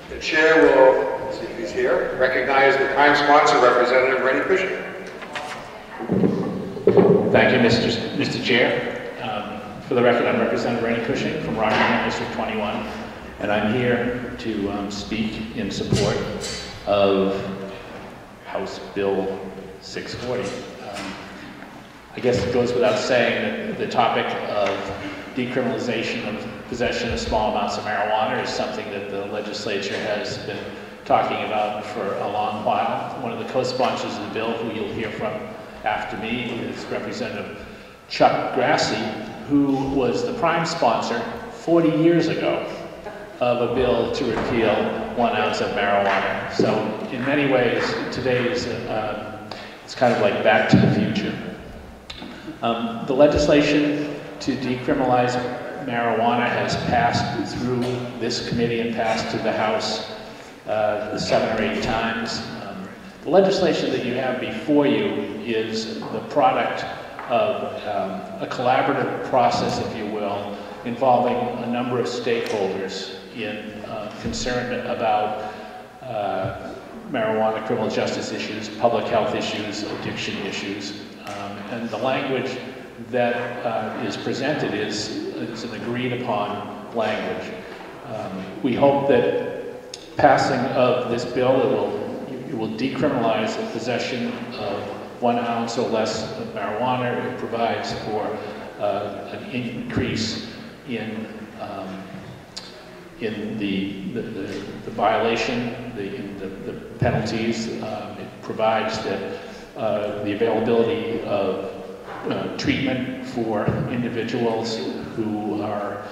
The chair will, let's see if he's here, recognize the prime sponsor, Representative Rennie Cushing. Thank you, Mr. Chair. For the record, I'm Representative Rennie Cushing from Rockingham, District 21, and I'm here to speak in support of House Bill 640. I guess it goes without saying that the topic of decriminalization of possession of small amounts of marijuana is something that the legislature has been talking about for a long while. One of the co-sponsors of the bill, who you'll hear from after me, is Representative Chuck Grassi, who was the prime sponsor 40 years ago of a bill to repeal 1 ounce of marijuana. So in many ways, today is it's kind of like back to the future. The legislation to decriminalize marijuana has passed through this committee and passed to the House 7 or 8 times. The legislation that you have before you is the product of a collaborative process, if you will, involving a number of stakeholders concerned about marijuana criminal justice issues, public health issues, addiction issues, and the language that is presented is an agreed upon language. We hope that passing of this bill, it will decriminalize the possession of 1 ounce or less of marijuana. It provides for an increase in the violation, the penalties. It provides that the availability of treatment for individuals who are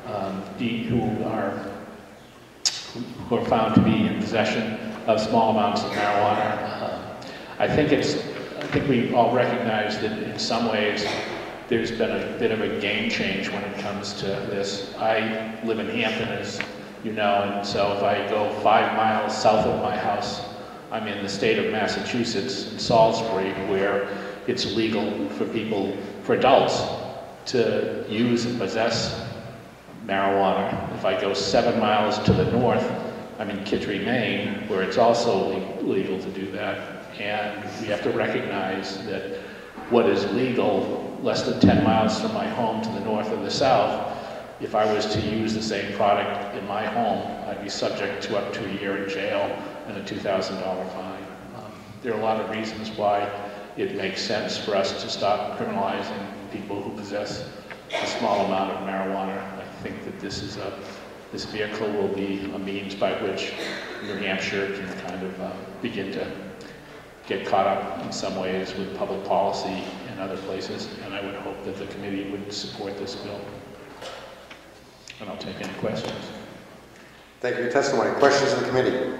found to be in possession of small amounts of marijuana. I think we all recognize that in some ways there's been a bit of a game change when it comes to this. I live in Hampton, as you know, and so if I go 5 miles south of my house, I'm in the state of Massachusetts, in Salisbury, where it's legal for adults to use and possess marijuana. If I go 7 miles to the north, I'm in Kittery, Maine, where it's also legal to do that. And we have to recognize that what is legal less than 10 miles from my home to the north or the south, if I was to use the same product in my home, I'd be subject to up to a year in jail and a $2,000 fine. There are a lot of reasons why it makes sense for us to stop criminalizing people who possess a small amount of marijuana. I think that this vehicle will be a means by which New Hampshire can kind of begin to get caught up in some ways with public policy in other places, and I would hope that the committee would support this bill. And I'll take any questions. Thank you for your testimony. Questions of the committee?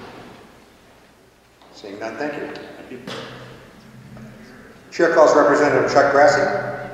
Seeing none, thank you. Thank you. Chair calls Representative Chuck Grassi.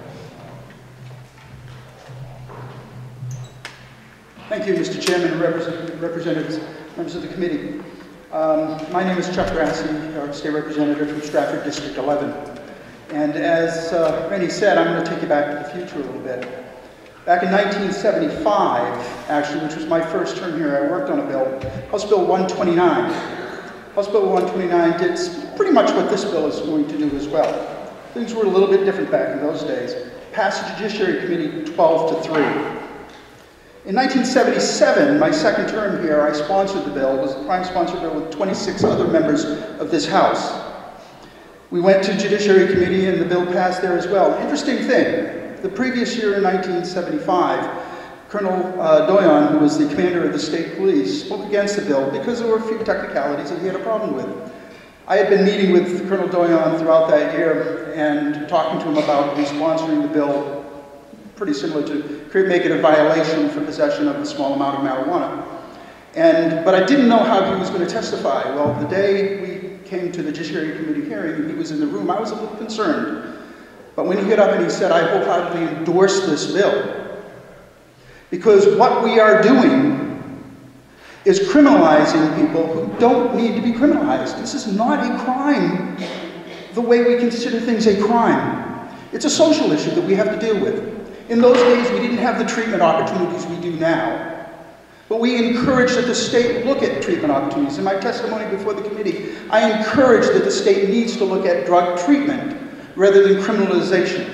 Thank you, Mr. Chairman, representatives, members of the committee. My name is Chuck Grassi, State Representative from Stratford District 11. And as Rennie said, I'm going to take you back to the future a little bit. Back in 1975, actually, which was my first term here, I worked on a bill, House Bill 129. House Bill 129 did pretty much what this bill is going to do as well. Things were a little bit different back in those days. Passed the Judiciary Committee 12-3. In 1977, my second term here, I sponsored the bill. It was the prime sponsor bill with 26 other members of this House. We went to Judiciary Committee and the bill passed there as well. Interesting thing, the previous year in 1975, Colonel Doyon, who was the commander of the state police, spoke against the bill because there were a few technicalities that he had a problem with. I had been meeting with Colonel Doyon throughout that year and talking to him about sponsoring the bill, pretty similar to make it a violation for possession of a small amount of marijuana. But I didn't know how he was going to testify. Well, the day we came to the Judiciary Committee hearing and he was in the room, I was a little concerned. But when he got up and he said, I wholeheartedly endorse this bill, because what we are doing is criminalizing people who don't need to be criminalized. This is not a crime the way we consider things a crime. It's a social issue that we have to deal with. In those days, we didn't have the treatment opportunities we do now. But we encourage that the state look at treatment opportunities. In my testimony before the committee, I encourage that the state needs to look at drug treatment rather than criminalization.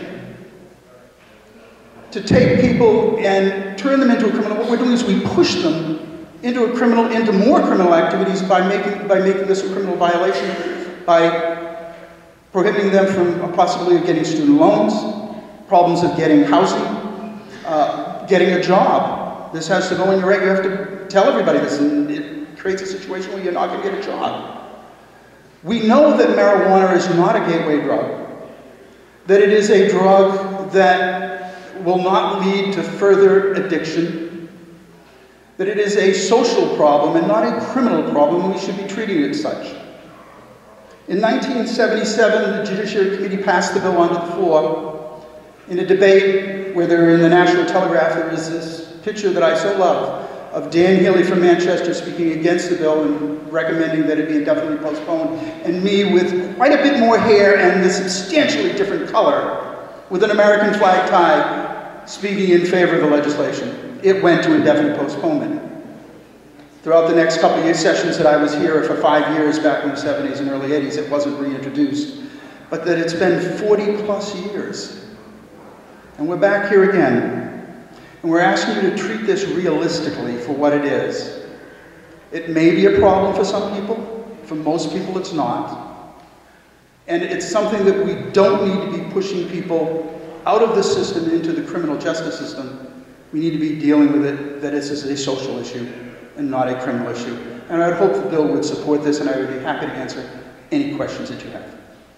To take people and turn them into a criminal, what we're doing is we push them into more criminal activities by making this a criminal violation, by prohibiting them from a possibility of getting student loans, problems of getting housing, getting a job. This has to go in your reg. You have to tell everybody this, and it creates a situation where you're not going to get a job. We know that marijuana is not a gateway drug, that it is a drug that will not lead to further addiction, that it is a social problem and not a criminal problem, and we should be treating it as such. In 1977, the Judiciary Committee passed the bill onto the floor. In a debate where they're in the National Telegraph, there was this picture that I so love of Dan Healy from Manchester speaking against the bill and recommending that it be indefinitely postponed, and me with quite a bit more hair and a substantially different color, with an American flag tie, speaking in favor of the legislation. It went to indefinite postponement. Throughout the next couple of sessions that I was here for 5 years back in the 70s and early 80s, it wasn't reintroduced. But that it's been 40 plus years. And we're back here again. And we're asking you to treat this realistically for what it is. It may be a problem for some people. For most people, it's not. And it's something that we don't need to be pushing people out of the system into the criminal justice system. We need to be dealing with it, that this is a social issue and not a criminal issue. And I'd hope the bill would support this, and I would be happy to answer any questions that you have.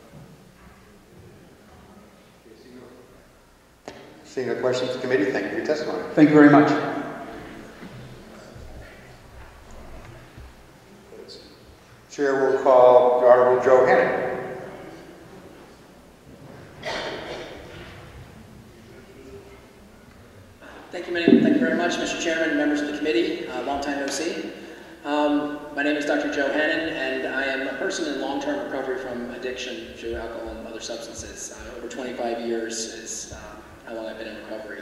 Seeing no questions from the committee, thank you for your testimony. Thank you very much. Chair will call the Honorable Joe Hannon. Thank you very much, Mr. Chairman and members of the committee. Long time no see. My name is Dr. Joe Hannon, and I am a person in long-term recovery from addiction to alcohol and other substances. Over 25 years is how long I've been in recovery.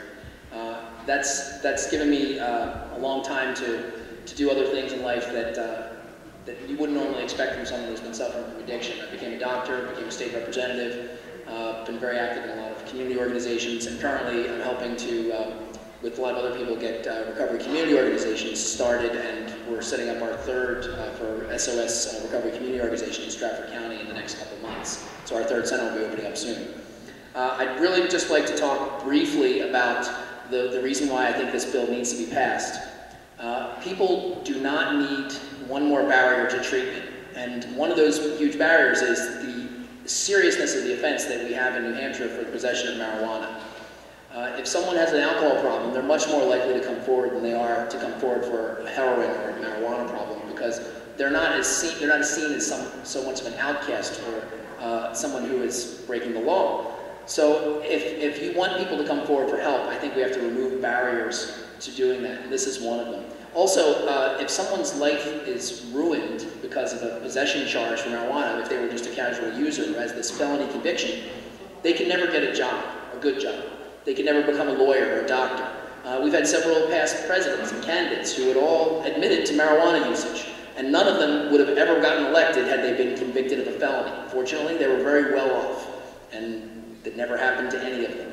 That's given me a long time to do other things in life that you wouldn't normally expect from someone who's been suffering from addiction. I became a doctor, became a state representative, been very active in a lot of community organizations, and currently I'm helping to with a lot of other people, get recovery community organizations started, and we're setting up our third for SOS Recovery Community Organization in Stratford County in the next couple of months. So our third center will be opening up soon. I'd really just like to talk briefly about the reason why I think this bill needs to be passed. People do not need one more barrier to treatment, and one of those huge barriers is the seriousness of the offense that we have in New Hampshire for the possession of marijuana. If someone has an alcohol problem, they're much more likely to come forward than they are to come forward for a heroin or a marijuana problem, because they're not seen as so much of an outcast or someone who is breaking the law. So if you want people to come forward for help, I think we have to remove barriers to doing that, and this is one of them. Also, if someone's life is ruined because of a possession charge for marijuana, if they were just a casual user who has this felony conviction, they can never get a job, a good job. They can never become a lawyer or a doctor. We've had several past presidents and candidates who had all admitted to marijuana usage, and none of them would have ever gotten elected had they been convicted of a felony. Fortunately, they were very well off, and that never happened to any of them.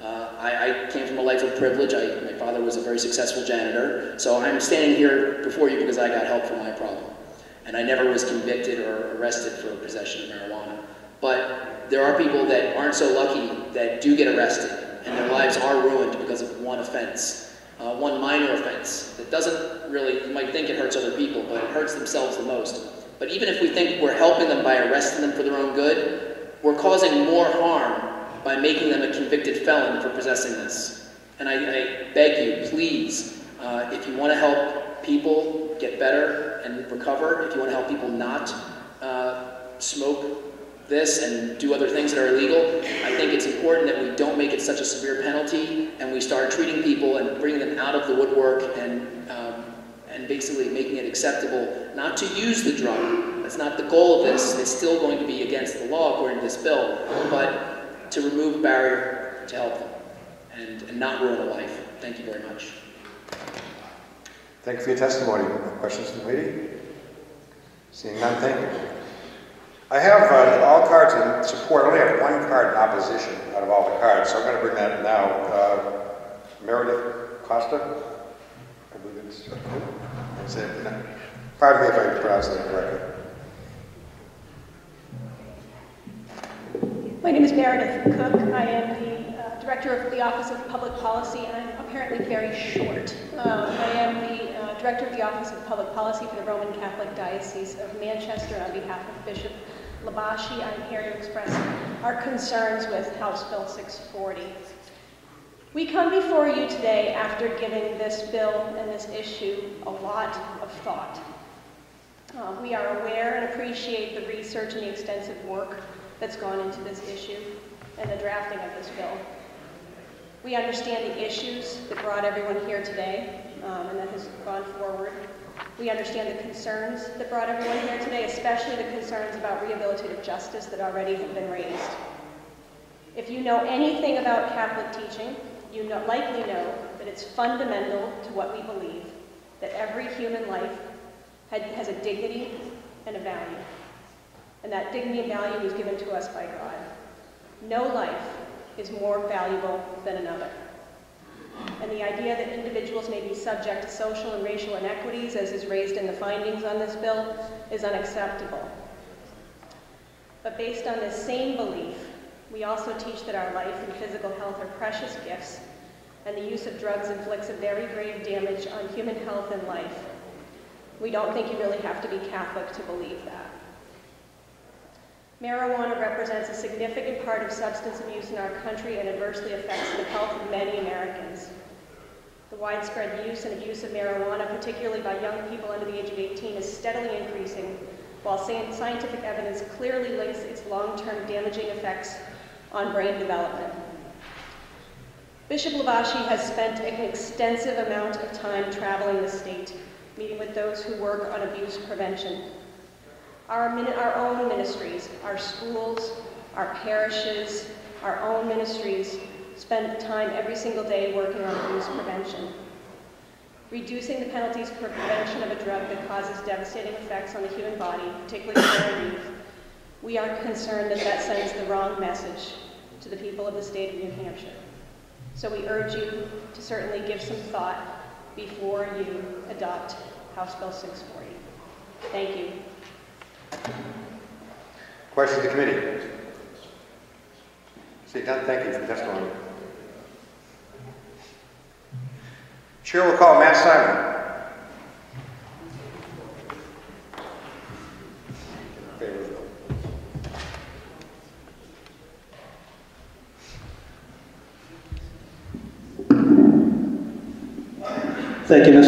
I came from a life of privilege. My father was a very successful janitor, so I'm standing here before you because I got help for my problem. And I never was convicted or arrested for possession of marijuana. But there are people that aren't so lucky that do get arrested, and their lives are ruined because of one offense, one minor offense that doesn't really, you might think it hurts other people, but it hurts themselves the most. But even if we think we're helping them by arresting them for their own good, we're causing more harm by making them a convicted felon for possessing this. And I beg you, please, if you want to help people get better and recover, if you want to help people not smoke this and do other things that are illegal, I think it's important that we don't make it such a severe penalty, and we start treating people and bringing them out of the woodwork and basically making it acceptable not to use the drug. That's not the goal of this. It's still going to be against the law according to this bill, but to remove a barrier to help them and not ruin a life. Thank you very much. Thank you for your testimony. Questions from the committee? Seeing none, thank you. I have all cards in support. I only have one card in opposition out of all the cards, so I'm going to bring that now. Meredith Costa? I believe it's pardon me if I pronounce that correctly. My name is Meredith Cook. I am the Director of the Office of Public Policy, and I'm apparently very short. I am the Director of the Office of Public Policy for the Roman Catholic Diocese of Manchester. On behalf of Bishop Labashi, I'm here to express our concerns with House Bill 640. We come before you today after giving this bill and this issue a lot of thought. We are aware and appreciate the research and the extensive work that's gone into this issue and the drafting of this bill. We understand the issues that brought everyone here today and that has gone forward. We understand the concerns that brought everyone here today, especially the concerns about rehabilitative justice that already have been raised. If you know anything about Catholic teaching, you likely know that it's fundamental to what we believe, that every human life has a dignity and a value. And that dignity and value is given to us by God. No life is more valuable than another. And the idea that individuals may be subject to social and racial inequities, as is raised in the findings on this bill, is unacceptable. But based on this same belief, we also teach that our life and physical health are precious gifts, and the use of drugs inflicts a very grave damage on human health and life. We don't think you really have to be Catholic to believe that. Marijuana represents a significant part of substance abuse in our country and adversely affects the health of many Americans. The widespread use and abuse of marijuana, particularly by young people under the age of 18, is steadily increasing, while scientific evidence clearly links its long-term damaging effects on brain development. Bishop Labashi has spent an extensive amount of time traveling the state, meeting with those who work on abuse prevention. Our own ministries, our schools, our parishes, our own ministries spend time every single day working on abuse prevention. Reducing the penalties for prevention of a drug that causes devastating effects on the human body, particularly for our youth, we are concerned that that sends the wrong message to the people of the state of New Hampshire. So we urge you to certainly give some thought before you adopt House Bill 640. Thank you. Question of the committee. Seeing none, thank you for the testimony. Chair will call Matt Simon. Thank you,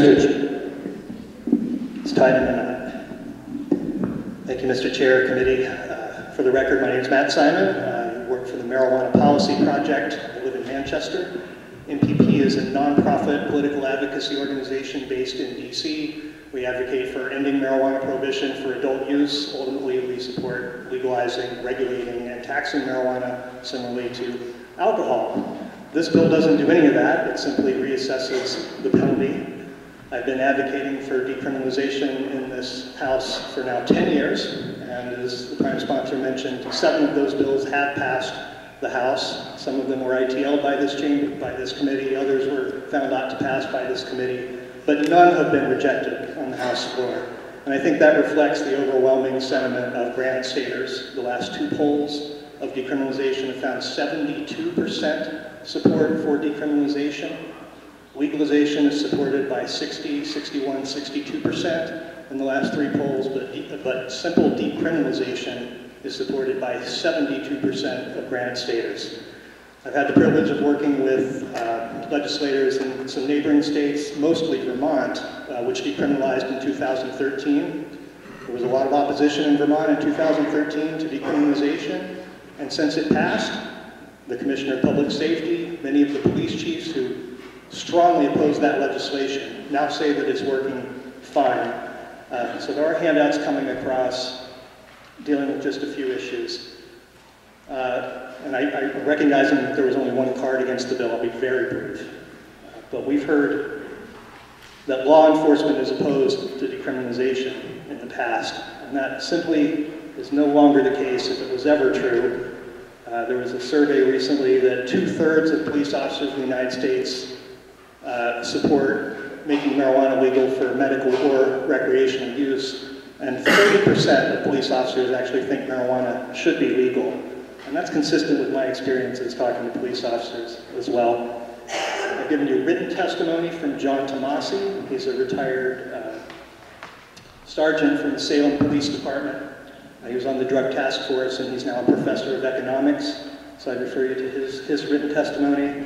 It's tied in a minute. Thank you, Mr. Chair, committee. For the record, my name is Matt Simon. I work for the Marijuana Policy Project. I live in Manchester. MPP is a nonprofit political advocacy organization based in DC. We advocate for ending marijuana prohibition for adult use. Ultimately, we support legalizing, regulating, and taxing marijuana similarly to alcohol. This bill doesn't do any of that. It simply reassesses the penalty. I've been advocating for decriminalization in this House for now 10 years, and as the Prime Sponsor mentioned, 7 of those bills have passed the House. Some of them were ITL'd by this chamber, by this committee, others were found not to pass by this committee, but none have been rejected on the House floor. And I think that reflects the overwhelming sentiment of nanny-staters. The last 2 polls of decriminalization have found 72% support for decriminalization. Legalization is supported by 60, 61, 62% in the last 3 polls, but simple decriminalization is supported by 72% of nanny-staters. I've had the privilege of working with legislators in some neighboring states, mostly Vermont, which decriminalized in 2013. There was a lot of opposition in Vermont in 2013 to decriminalization, and since it passed, the Commissioner of Public Safety, many of the police chiefs who strongly opposed that legislation now say that it's working fine. So there are handouts coming across dealing with just a few issues. And I recognizing that there was only 1 card against the bill, I'll be very brief. But we've heard that law enforcement is opposed to decriminalization in the past, and that simply is no longer the case if it was ever true. There was a survey recently that 2/3 of police officers in the United States support making marijuana legal for medical or recreational use, and 30% of police officers actually think marijuana should be legal. And that's consistent with my experiences talking to police officers as well. I've given you written testimony from John Tomasi. He's a retired sergeant from the Salem Police Department. He was on the drug task force, and he's now a professor of economics. So I refer you to his written testimony.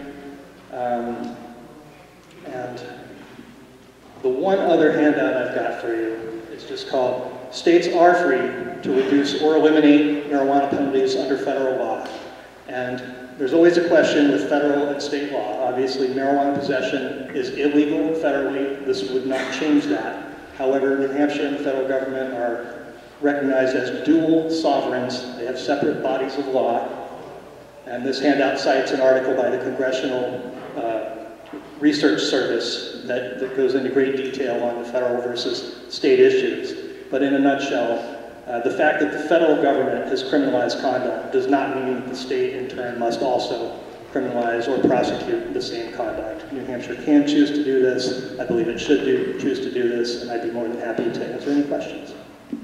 And the one other handout I've got for you is just called "States are free to reduce or eliminate marijuana penalties under federal law." And there's always a question with federal and state law. Obviously, marijuana possession is illegal federally. This would not change that. However, New Hampshire and the federal government are recognized as dual sovereigns. They have separate bodies of law. And this handout cites an article by the Congressional Research Service that goes into great detail on the federal versus state issues. But in a nutshell, the fact that the federal government has criminalized conduct does not mean that the state in turn must also criminalize or prosecute the same conduct. New Hampshire can choose to do this. I believe it should choose to do this, and I'd be more than happy to answer any questions.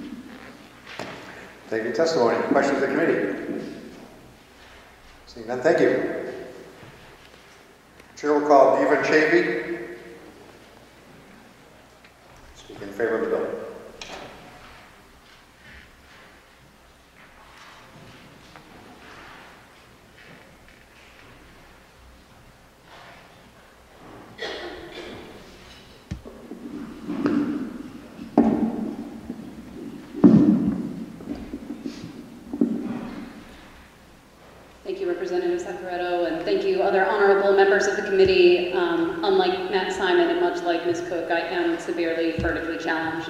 Thank you for testimony. Questions of the committee? Seeing none, thank you. Chair will call Diva Chavy. Speak in favor of the bill. Representative Saccaretto, and thank you other honorable members of the committee. Unlike Matt Simon and much like Ms. Cook, I am severely furtively challenged.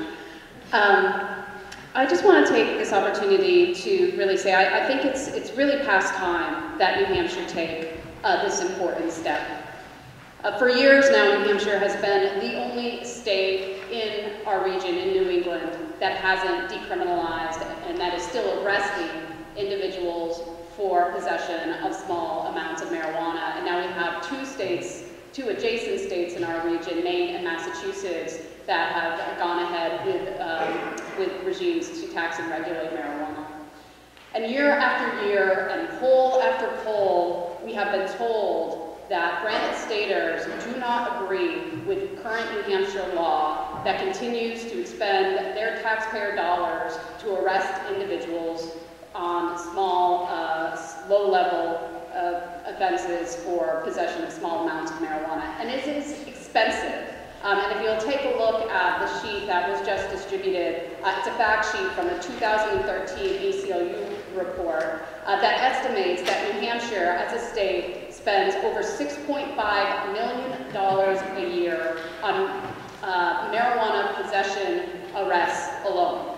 I just want to take this opportunity to really say I think it's really past time that New Hampshire take this important step. For years now, New Hampshire has been the only state in our region, in New England, that hasn't decriminalized and that is still arresting individuals for possession of small amounts of marijuana. And now we have two adjacent states in our region, Maine and Massachusetts, that have gone ahead with regimes to tax and regulate marijuana. And year after year, and poll after poll, we have been told that nanny-staters do not agree with current New Hampshire law that continues to expend their taxpayer dollars to arrest individuals on small, low-level offenses for possession of small amounts of marijuana. And it is expensive. And if you'll take a look at the sheet that was just distributed, it's a fact sheet from a 2013 ACLU report that estimates that New Hampshire, as a state, spends over $6.5 million a year on marijuana possession arrests alone.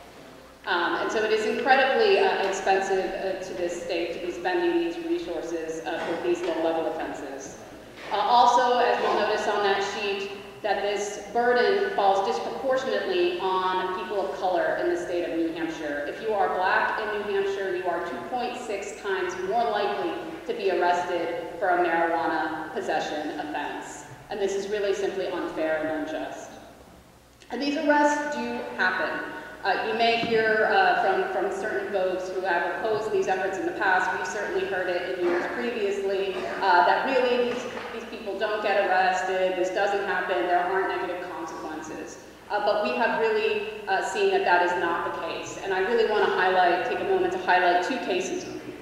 And so it is incredibly expensive to this state to be spending these resources for these low-level offenses. Also, as you'll notice on that sheet, that this burden falls disproportionately on people of color in the state of New Hampshire. If you are black in New Hampshire, you are 2.6 times more likely to be arrested for a marijuana possession offense. And this is really simply unfair and unjust. And these arrests do happen. You may hear from certain folks who have opposed these efforts in the past, we've certainly heard it in years previously, that really these people don't get arrested, this doesn't happen, there aren't negative consequences. But we have really seen that that is not the case. And I really want to take a moment to highlight two cases.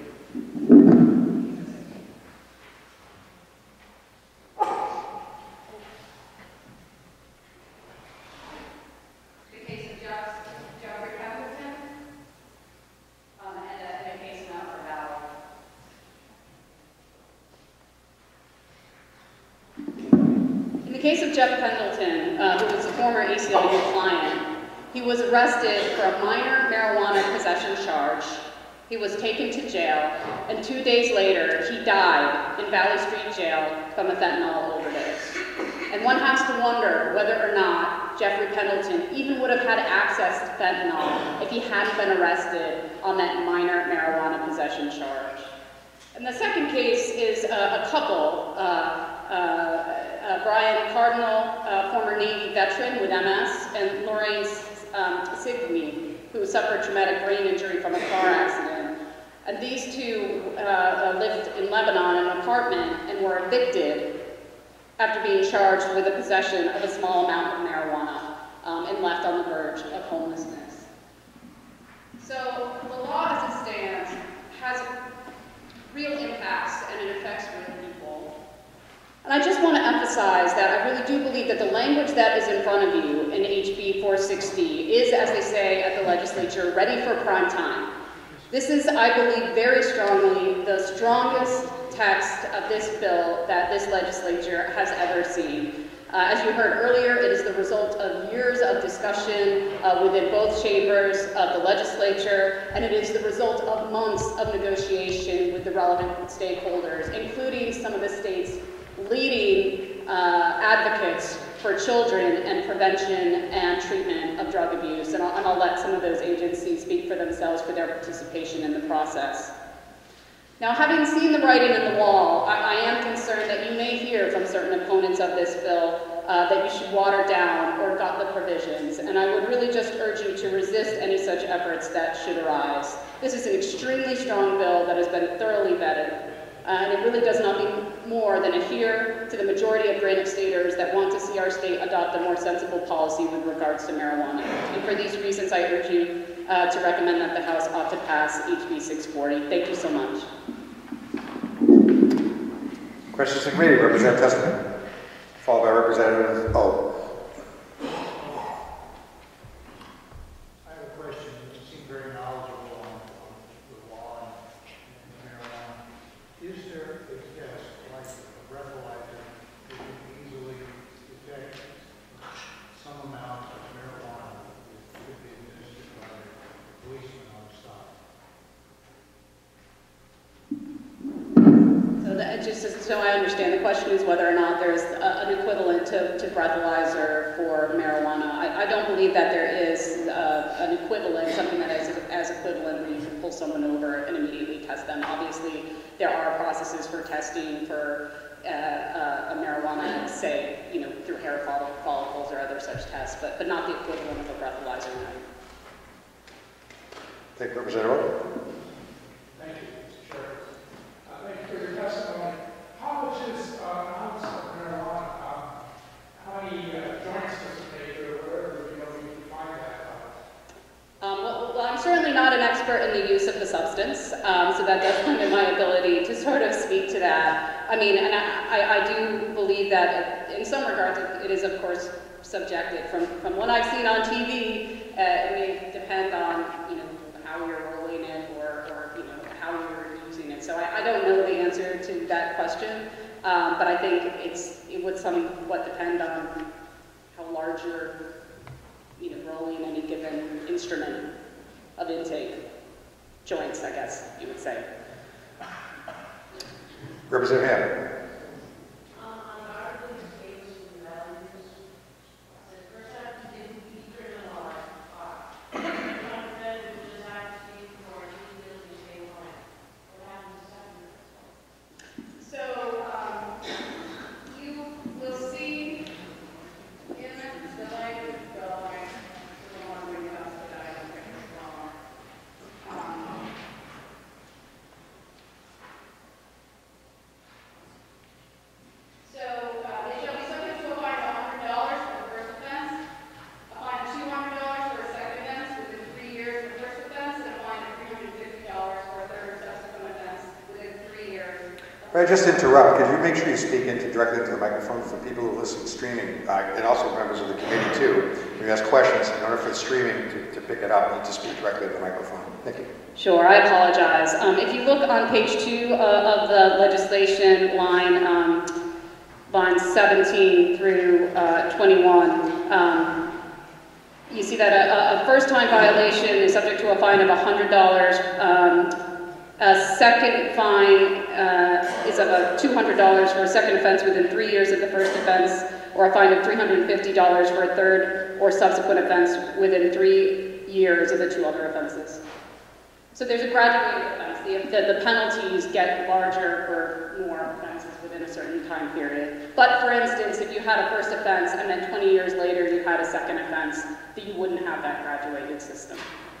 In the case of Jeff Pendleton, who was a former ACLU client, he was arrested for a minor marijuana possession charge. He was taken to jail, and 2 days later, he died in Valley Street Jail from a fentanyl overdose. And one has to wonder whether or not Jeffrey Pendleton even would have had access to fentanyl if he hadn't been arrested on that minor marijuana possession charge. And the second case is a couple, Brian Cardinal, former Navy veteran with MS, and Lorraine Signy, who suffered traumatic brain injury from a car accident. And these two lived in Lebanon in an apartment and were evicted after being charged with the possession of a small amount of marijuana and left on the verge of homelessness. So the law as it stands has real impacts and it affects real people. And I just want to emphasize that I really do believe that the language that is in front of you in HB 460 is, as they say at the legislature, ready for prime time. This is, I believe very strongly, the strongest text of this bill that this legislature has ever seen. As you heard earlier, it is the result of years of discussion within both chambers of the legislature, and it is the result of months of negotiation with the relevant stakeholders, including some of the state's leading advocates for children and prevention and treatment of drug abuse. And I'll let some of those agencies speak for themselves for their participation in the process. Now, having seen the writing on the wall, I am concerned that you may hear from certain opponents of this bill that you should water down or gut the provisions, and I would really just urge you to resist any such efforts that should arise. This is an extremely strong bill that has been thoroughly vetted, and it really does nothing more than adhere to the majority of Granite Staters that want to see our state adopt a more sensible policy with regards to marijuana. And for these reasons, I urge you to recommend that the House ought to pass HB 640. Thank you so much. Questions to committee, Representative Testament, followed by Representative O. I have a question. You seem very knowledgeable on the law and marijuana. Is there a test like a breathalyzer that can easily detect some amount of marijuana that could be administered by a policeman on the stop? So that, just so I understand, the question is whether or not there's an equivalent to breathalyzer for marijuana. I don't believe that there is an equivalent, something that is as equivalent where you can pull someone over and immediately test them. Obviously, there are processes for testing for a marijuana, say, through hair follicles or other such tests, but not the equivalent of a breathalyzer. Thank you, Representative O. Thank you, Mr. Chair. Thank you for your testimony. How much is an ounce of marijuana? How many joints does it make, or whatever, you can find that? Well, I'm certainly not an expert in the use of the substance, so that does limit my ability to sort of speak to that. I mean, and I do believe that in some regards it is, of course, subjective. From what I've seen on TV, it may depend on, how you're rolling it or how you're using it. So I don't know the answer to that question, but I think it would somewhat depend on how large you're rolling any given instrument of intake. Joints, I guess you would say. Representative Hammond. May I just interrupt? Could you make sure you speak directly into the microphone for people who listen streaming, and also members of the committee too? When you ask questions, in order for the streaming to pick it up, you need to speak directly to the microphone. Thank you. Sure, I apologize. If you look on page 2 of the legislation, lines 17 through 21, you see that a first-time violation is subject to a fine of $100. A second fine is of $200 for a second offense within 3 years of the first offense. or a fine of $350 for a third or subsequent offense within 3 years of the 2 other offenses. So there's a graduated offense. The penalties get larger for more offenses within a certain time period. But for instance, if you had a first offense and then 20 years later you had a second offense, that you wouldn't have that graduated system.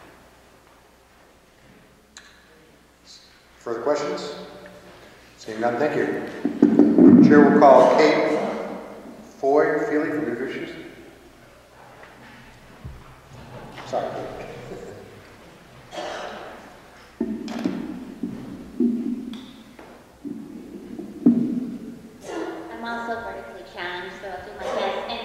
Further questions? Seeing none, thank you. Chair will call Kate Foy Feely from New Issues. Sorry. I'm also vertically challenged, so I'll do my best. And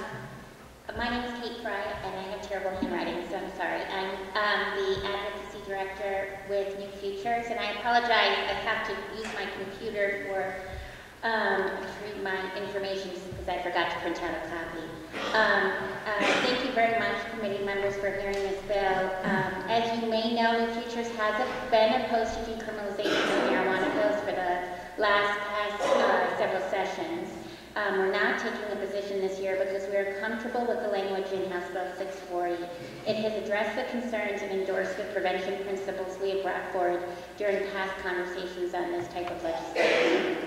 my name is Kate Fry, and I have terrible handwriting, so I'm sorry. I'm the advocacy director with New Futures, and I apologize. I have to use my computer to read my information because I forgot to print out a copy. Thank you very much, committee members, for hearing this bill. As you may know, New Futures has been opposed to decriminalization of marijuana bills for the last several sessions. We're not taking a position this year because we are comfortable with the language in House Bill 640. It has addressed the concerns and endorsed the prevention principles we have brought forward during past conversations on this type of legislation.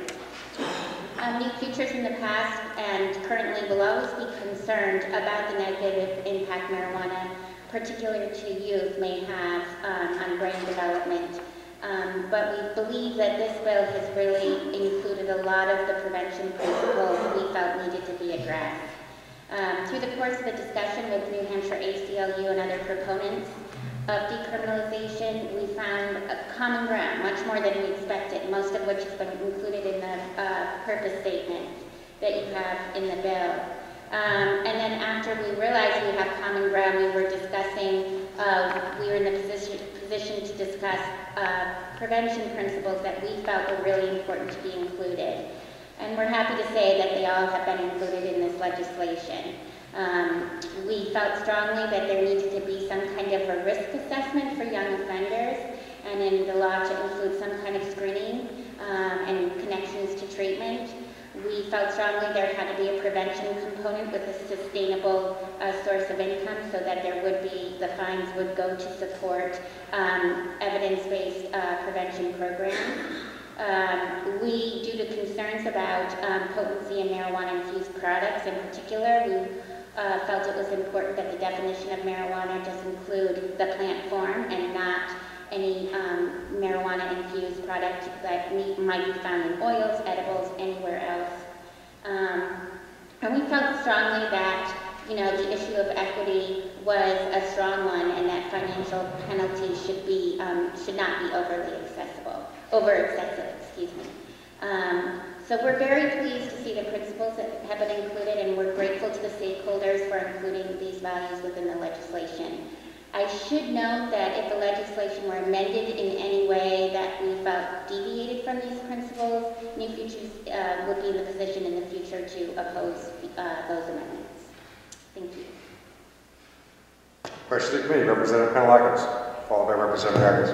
New Futures in the past and currently will always be concerned about the negative impact marijuana, particularly to youth, may have on brain development. But we believe that this bill has really included a lot of the prevention principles we felt needed to be addressed. Through the course of the discussion with New Hampshire ACLU and other proponents of decriminalization, we found a common ground, much more than we expected, most of which has been included in the purpose statement that you have in the bill. And then after we realized we have common ground, we were discussing, we were in a position to discuss prevention principles that we felt were really important to be included. And we're happy to say that they all have been included in this legislation. We felt strongly that there needed to be some kind of a risk assessment for young offenders, and in the law to include some kind of screening and connections to treatment. We felt strongly there had to be a prevention component with a sustainable source of income so that there would be, the fines would go to support evidence-based prevention programs. Due to concerns about potency in marijuana-infused products in particular, we felt it was important that the definition of marijuana does include the plant form and not any marijuana-infused product that might be found in oils, edibles, anywhere else. And we felt strongly that, the issue of equity was a strong one, and that financial penalties should not be over-excessive, excuse me. So we're very pleased to see the principles that have been included, and we're grateful to the stakeholders for including these values within the legislation. I should note that if the legislation were amended in any way that we felt deviated from these principles, New Futures would be in the position in the future to oppose those amendments. Thank you. Question to the committee, Representative Penelakis, followed by Representative Harris.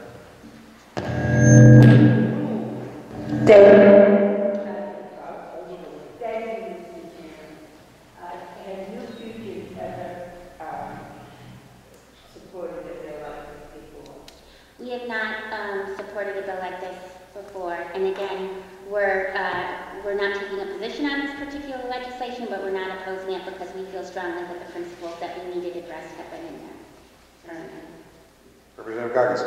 We have not supported a bill like this before, and again, we're not taking a position on this particular legislation, but we're not opposing it because we feel strongly that the principles that we needed addressed have been in there. Representative Goggins.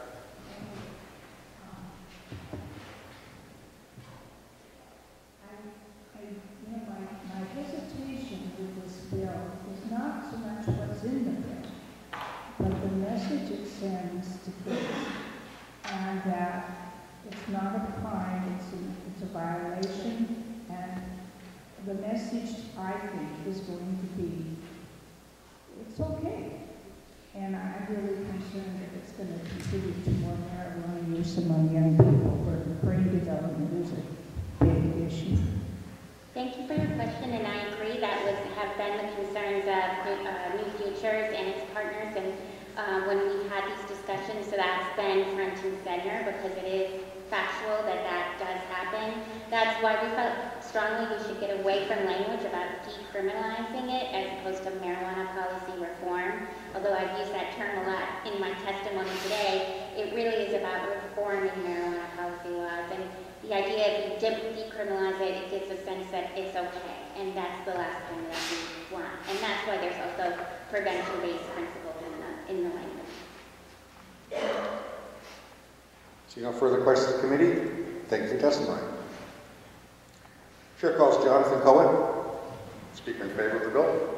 My hesitation with this bill is not so much what's in the bill, but the message it sends to kids, and that it's not a crime, it's a violation, and the message, I think, is going to be, it's okay. And I'm really concerned that it's going to contribute to more marijuana use among young people, where brain development is a big issue. Thank you for your question, and I agree that have been the concerns of New Futures and its partners, and when we've had these discussions, so that's been front and center because it is factual that does happen. That's why we felt strongly we should get away from language about decriminalizing it as opposed to marijuana policy reform. Although I've used that term a lot in my testimony today, it really is about reforming marijuana policy laws. And the idea if you decriminalize it, it gives a sense that it's okay. And that's the last thing that we want. And that's why there's also prevention-based principles in the language. See no further questions of the committee? Thank you for your testimony. Chair calls Jonathan Cohen, speaker in favor of the bill.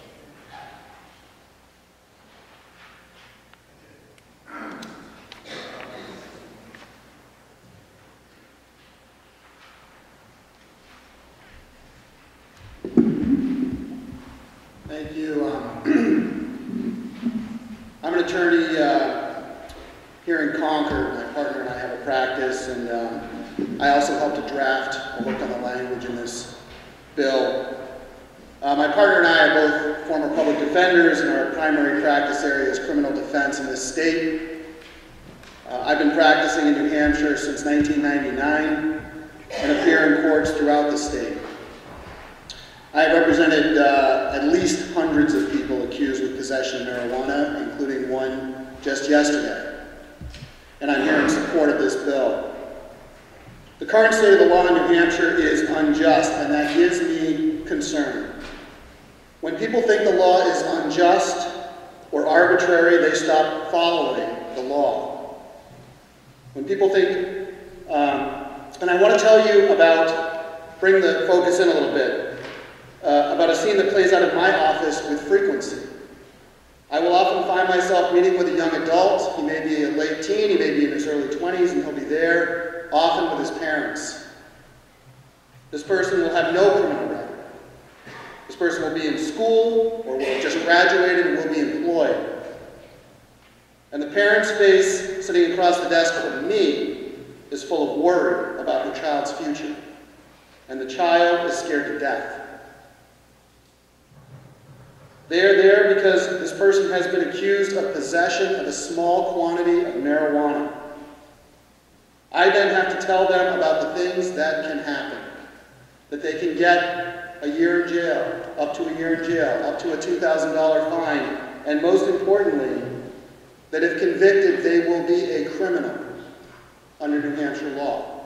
Thank you. I'm an attorney here in Concord. My partner and I have a practice, and I also helped to draft or work on the language in this bill. My partner and I are both former public defenders, and our primary practice area is criminal defense in this state. I've been practicing in New Hampshire since 1999 and appear in courts throughout the state. I have represented at least hundreds of people accused with possession of marijuana, including one just yesterday. And I'm here in support of this bill. The current state of the law in New Hampshire is unjust, and that gives me concern. When people think the law is unjust or arbitrary, they stop following the law. When people think, and I want to tell you about, bring the focus in a little bit, about a scene that plays out of my office with frequency. I will often find myself meeting with a young adult. He may be a late teen, he may be in his early 20s, and he'll be there, often with his parents. This person will have no criminal record. This person will be in school, or will have just graduated and will be employed. And the parent's face, sitting across the desk from me, is full of worry about her child's future. And the child is scared to death. They are there because this person has been accused of possession of a small quantity of marijuana. I then have to tell them about the things that can happen. That they can get a year in jail, up to a year in jail, up to a $2,000 fine, and most importantly, that if convicted, they will be a criminal under New Hampshire law.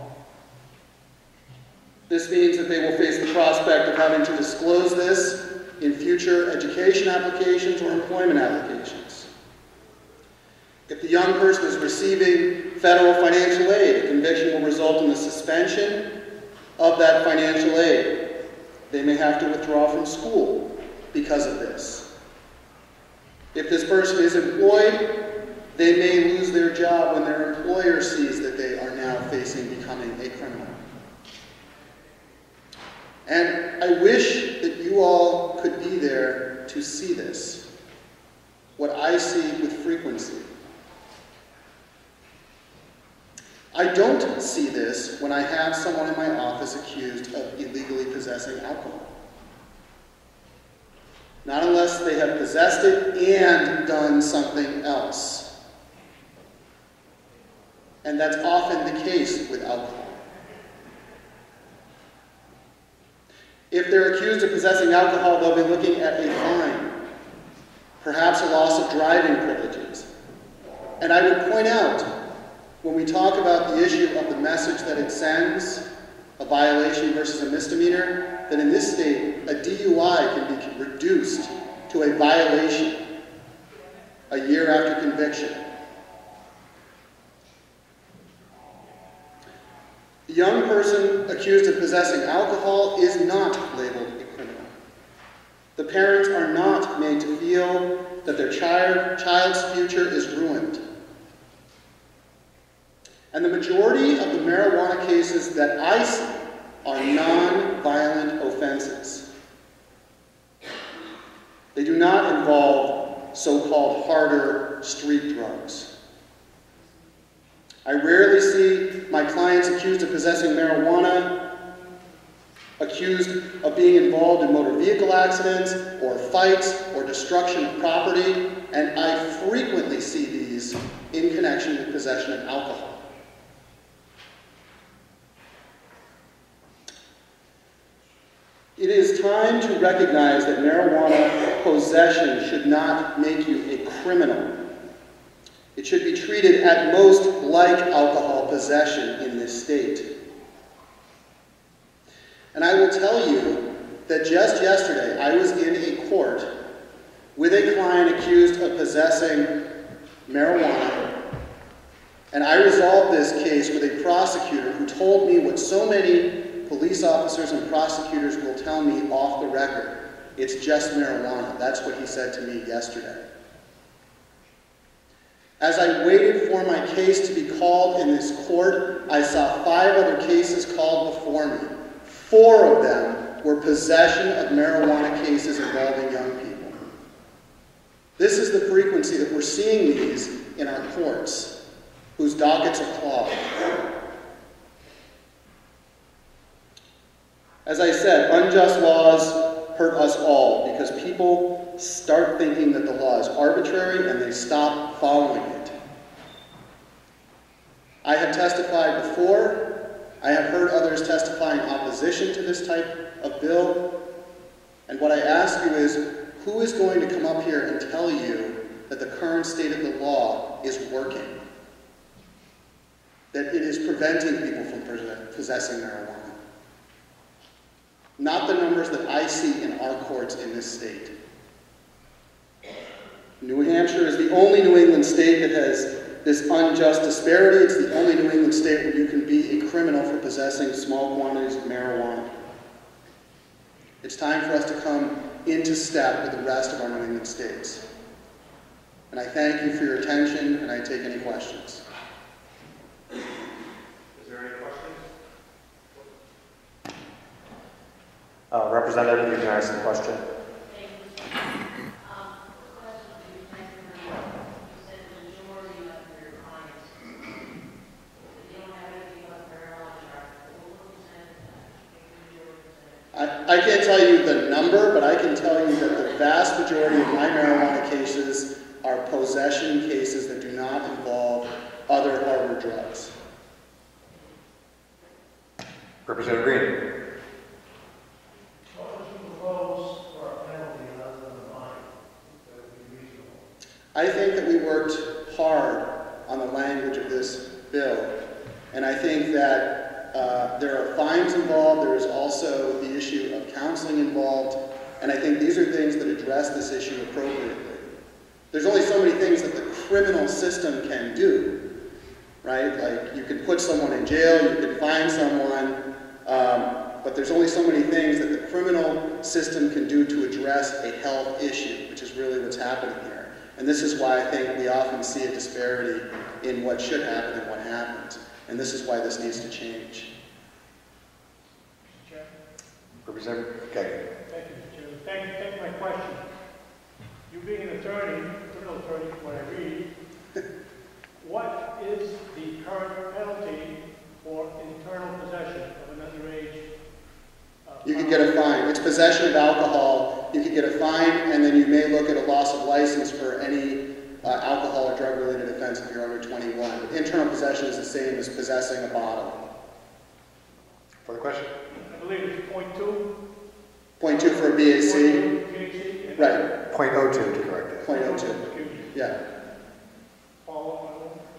This means that they will face the prospect of having to disclose this in future education applications or employment applications. If the young person is receiving federal financial aid, a conviction will result in the suspension of that financial aid. They may have to withdraw from school because of this. If this person is employed, they may lose their job when their employer sees that they are now facing becoming a criminal. And I wish that you all could be there to see this, what I see with frequency. I don't see this when I have someone in my office accused of illegally possessing alcohol. Not unless they have possessed it and done something else. And that's often the case with alcohol. If they're accused of possessing alcohol, they'll be looking at a fine, perhaps a loss of driving privileges. And I would point out, when we talk about the issue of the message that it sends, a violation versus a misdemeanor, that in this state, a DUI can be reduced to a violation a year after conviction. The young person accused of possessing alcohol is not labeled a criminal. The parents are not made to feel that their child's future is ruined. And the majority of the marijuana cases that I see are non-violent offenses. They do not involve so-called harder street drugs. I rarely see my clients accused of possessing marijuana, accused of being involved in motor vehicle accidents, or fights, or destruction of property, and I frequently see these in connection with possession of alcohol. time to recognize that marijuana possession should not make you a criminal. It should be treated at most like alcohol possession in this state. And I will tell you that just yesterday I was in a court with a client accused of possessing marijuana, and I resolved this case with a prosecutor who told me what so many police officers and prosecutors will tell me off the record. It's just marijuana. That's what he said to me yesterday. As I waited for my case to be called in this court, I saw 5 other cases called before me. 4 of them were possession of marijuana cases involving young people. This is the frequency that we're seeing these in our courts, whose dockets are clogged. As I said, unjust laws hurt us all because people start thinking that the law is arbitrary and they stop following it. I have testified before. I have heard others testify in opposition to this type of bill. And what I ask you is, who is going to come up here and tell you that the current state of the law is working? That it is preventing people from possessing marijuana? Not the numbers that I see in our courts in this state. New Hampshire is the only New England state that has this unjust disparity. It's the only New England state where you can be a criminal for possessing small quantities of marijuana. It's time for us to come into step with the rest of our New England states. And I thank you for your attention, and I take any questions. Is there any questions? Representative, you can ask the question. I can't tell you the number, but I can tell you that the vast majority of my marijuana cases are possession cases that do not involve other harder drugs. Representative Green. What would you propose for a penalty other than a fine that would be reasonable? I think that we worked hard on the language of this bill, and I think that there are fines involved. There is also the issue of counseling involved, and I think these are things that address this issue appropriately. There's only so many things that the criminal system can do, right? Like, you can put someone in jail, you can fine someone, but there's only so many things that the criminal system can do to address a health issue, which is really what's happening here. And this is why I think we often see a disparity in what should happen and what happens. And this is why this needs to change. Mr. Chairman? Representative Kagan. Thank you, Mr. Chairman. Thank you. Take my question. You being an attorney, criminal attorney, from what I read, what is the current penalty for internal possession of an underage? You could get a fine. It's possession of alcohol. You could get a fine, and then you may look at a loss of license for any alcohol or drug-related offense if you're under 21. But internal possession is the same as possessing a bottle. Further question? I believe it's .2. .2 for a BAC. BAC. Right. .02 to correct it. .02. Yeah. Follow up.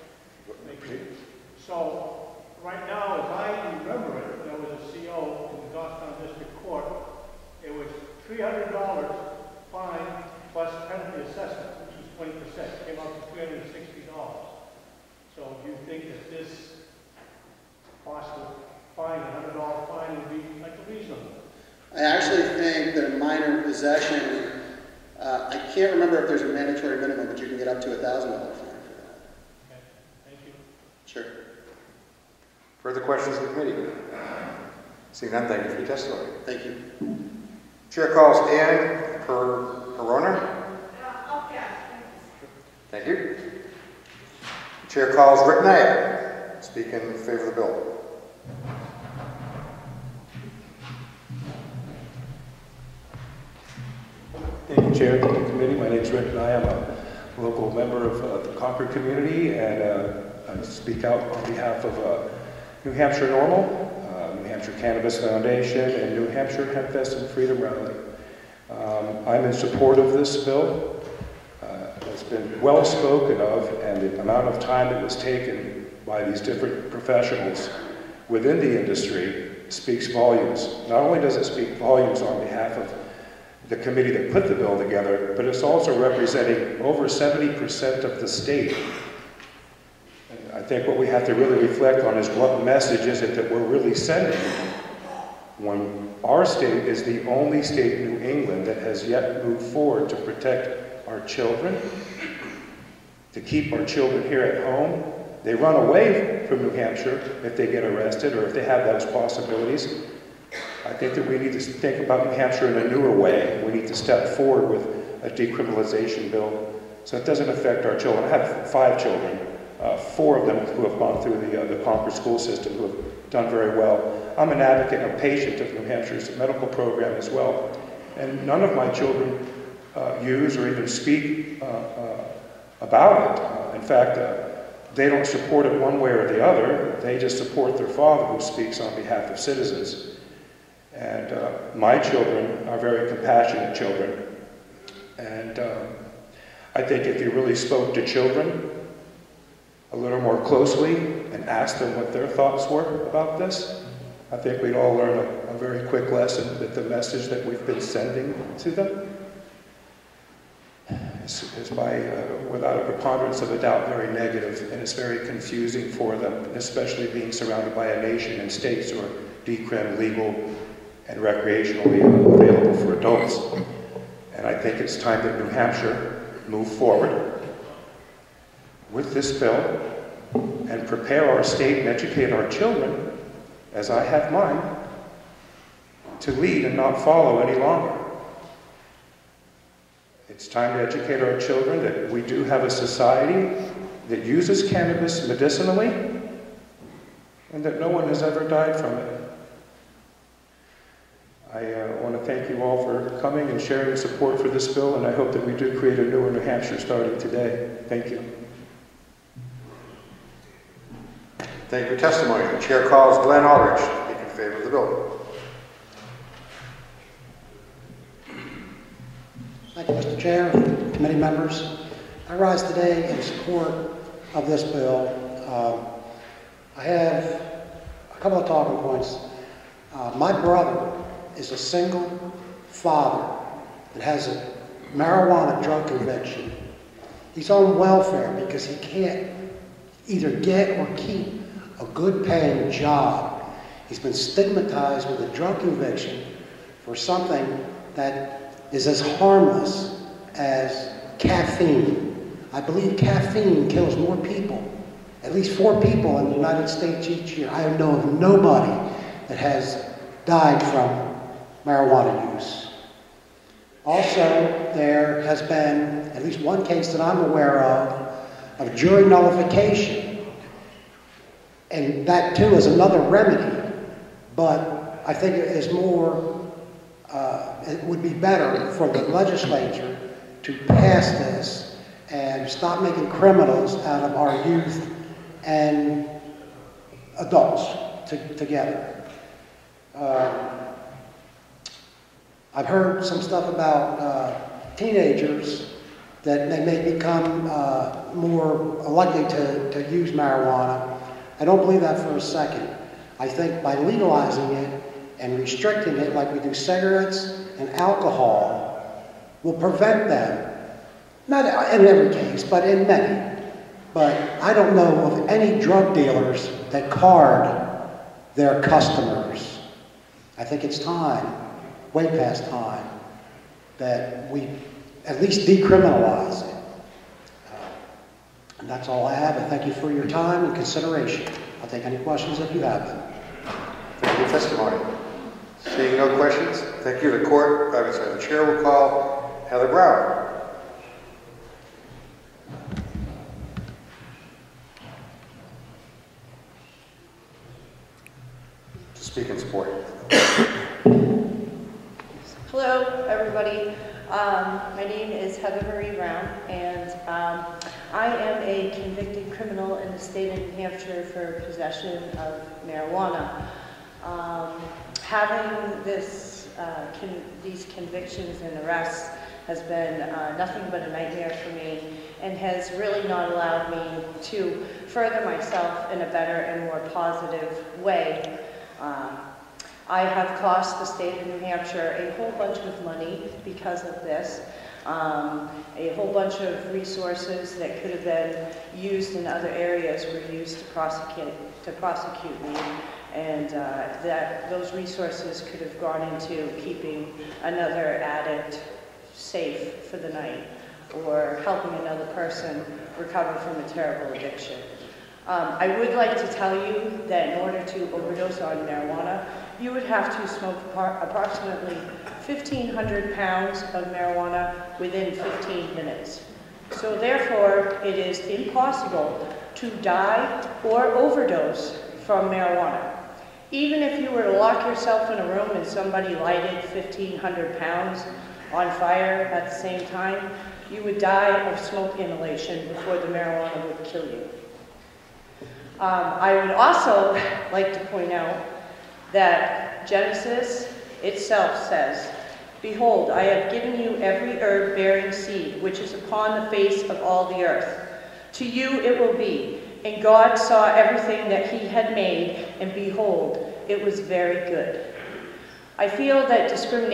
So, right now, as I remember it, there was a CO in the Goffstown District Court. It was $300 fine plus penalty assessment, which was 20%. Came out to $360. So, do you think that this possible fine, $100 fine, would be like reasonable? I actually think that a minor possession, I can't remember if there's a mandatory minimum, but you can get up to $1,000 fine for that. Okay. Thank you. Sure. Further questions of the committee? Seeing none, thank you for your testimony. Thank you. Chair calls Ann Perona. Thank you. Chair calls Rick Naya. Speak in favor of the bill. Thank you, Chair. Thank you, committee. My name is Rick Nye. I'm a local member of the Concord community, and I speak out on behalf of New Hampshire NORML, New Hampshire Hampshire Cannabis Foundation, and New Hampshire Hempfest and Freedom Rally. I'm in support of this bill. It's been well spoken of, and the amount of time that was taken by these different professionals within the industry speaks volumes. Not only does it speak volumes on behalf of the committee that put the bill together, but it's also representing over 70% of the state. And I think what we have to really reflect on is what message is it that we're really sending when our state is the only state in New England that has yet moved forward to protect our children, to keep our children here at home. They run away from New Hampshire if they get arrested or if they have those possibilities. I think that we need to think about New Hampshire in a newer way. We need to step forward with a decriminalization bill so it doesn't affect our children. I have 5 children, 4 of them who have gone through the Concord school system who have done very well. I'm an advocate and a patient of New Hampshire's medical program as well. And none of my children use or even speak about it. In fact, they don't support it one way or the other. They just support their father who speaks on behalf of citizens. And my children are very compassionate children. And I think if you really spoke to children a little more closely and asked them what their thoughts were about this, I think we'd all learn a very quick lesson that the message that we've been sending to them is without a preponderance of a doubt, very negative, and it's very confusing for them, especially being surrounded by a nation and states who are decrim legal and recreationally available for adults. And I think it's time that New Hampshire move forward with this bill and prepare our state and educate our children, as I have mine, to lead and not follow any longer. It's time to educate our children that we do have a society that uses cannabis medicinally and that no one has ever died from it. I want to thank you all for coming and sharing support for this bill, and I hope that we do create a newer New Hampshire starting today. Thank you. Thank you for your testimony. The chair calls Glenn Aldrich to speak in favor of the bill. Thank you, Mr. Chair, committee members. I rise today in support of this bill. I have a couple of talking points. My brother is a single father that has a marijuana drug conviction. He's on welfare because he can't either get or keep a good paying job. He's been stigmatized with a drug conviction for something that is as harmless as caffeine. I believe caffeine kills more people, at least 4 people in the United States each year. I know of nobody that has died from marijuana use. Also, there has been at least one case that I'm aware of jury nullification. And that too is another remedy, but I think it is more it would be better for the legislature to pass this and stop making criminals out of our youth and adults together. I've heard some stuff about teenagers that they may become more likely to use marijuana. I don't believe that for a second. I think by legalizing it and restricting it like we do cigarettes and alcohol will prevent them, not in every case, but in many. But I don't know of any drug dealers that card their customers. I think it's time, way past time, that we at least decriminalize it. And that's all I have, and thank you for your time and consideration. I'll take any questions if you have them. Thank you for your testimony. Seeing no questions, thank you. The chair will call Heather Brown to speak in support. Hello, everybody. My name is Heather Marie Brown, and I am a convicted criminal in the state of New Hampshire for possession of marijuana. Having these convictions and arrests has been nothing but a nightmare for me and has really not allowed me to further myself in a better and more positive way. I have cost the state of New Hampshire a whole bunch of money because of this, a whole bunch of resources that could have been used in other areas were used to prosecute me, and that those resources could have gone into keeping another addict safe for the night or helping another person recover from a terrible addiction. I would like to tell you that in order to overdose on marijuana, you would have to smoke approximately 1,500 pounds of marijuana within 15 minutes. So therefore, it is impossible to die or overdose from marijuana. Even if you were to lock yourself in a room and somebody lighted 1,500 pounds on fire at the same time, you would die of smoke inhalation before the marijuana would kill you. I would also like to point out that Genesis itself says, "Behold, I have given you every herb-bearing seed, which is upon the face of all the earth. To you it will be. And God saw everything that he had made, and behold, it was very good." I feel that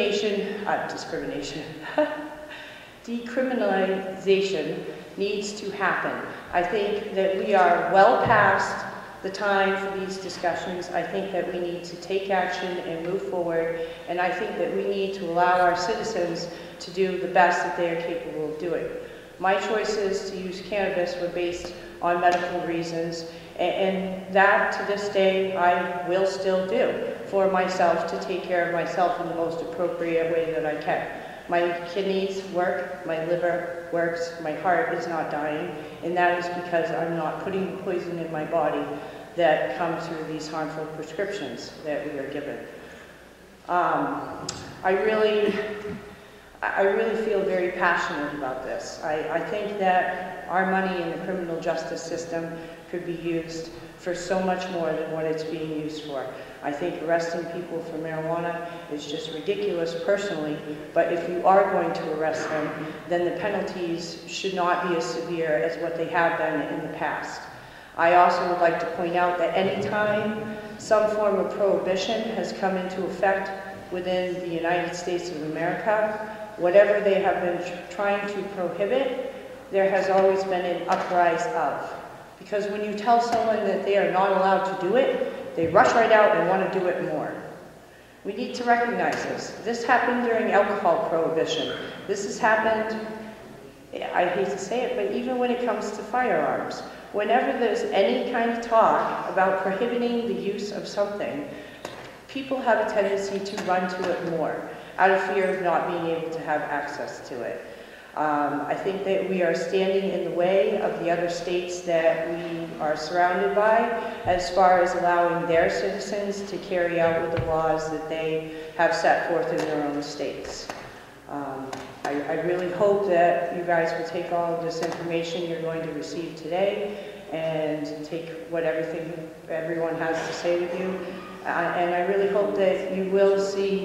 decriminalization needs to happen. I think that we are well past the time for these discussions. I think that we need to take action and move forward, and I think that we need to allow our citizens to do the best that they are capable of doing. My choices to use cannabis were based on medical reasons, and that to this day I will still do for myself to take care of myself in the most appropriate way that I can. My kidneys work, my liver works, my heart is not dying, and that is because I'm not putting the poison in my body that comes through these harmful prescriptions that we are given. I really feel very passionate about this. I think that our money in the criminal justice system could be used for so much more than what it's being used for. I think arresting people for marijuana is just ridiculous personally, but if you are going to arrest them, then the penalties should not be as severe as what they have been in the past. I also would like to point out that any time some form of prohibition has come into effect within the United States of America, whatever they have been trying to prohibit, there has always been an uprise of. Because when you tell someone that they are not allowed to do it, they rush right out and want to do it more. We need to recognize this. This happened during alcohol prohibition. This has happened, I hate to say it, but even when it comes to firearms. Whenever there's any kind of talk about prohibiting the use of something, people have a tendency to run to it more out of fear of not being able to have access to it. I think that we are standing in the way of the other states that we are surrounded by as far as allowing their citizens to carry out with the laws that they have set forth in their own states. I really hope that you guys will take all of this information you're going to receive today and take what everyone has to say with you. And I really hope that you will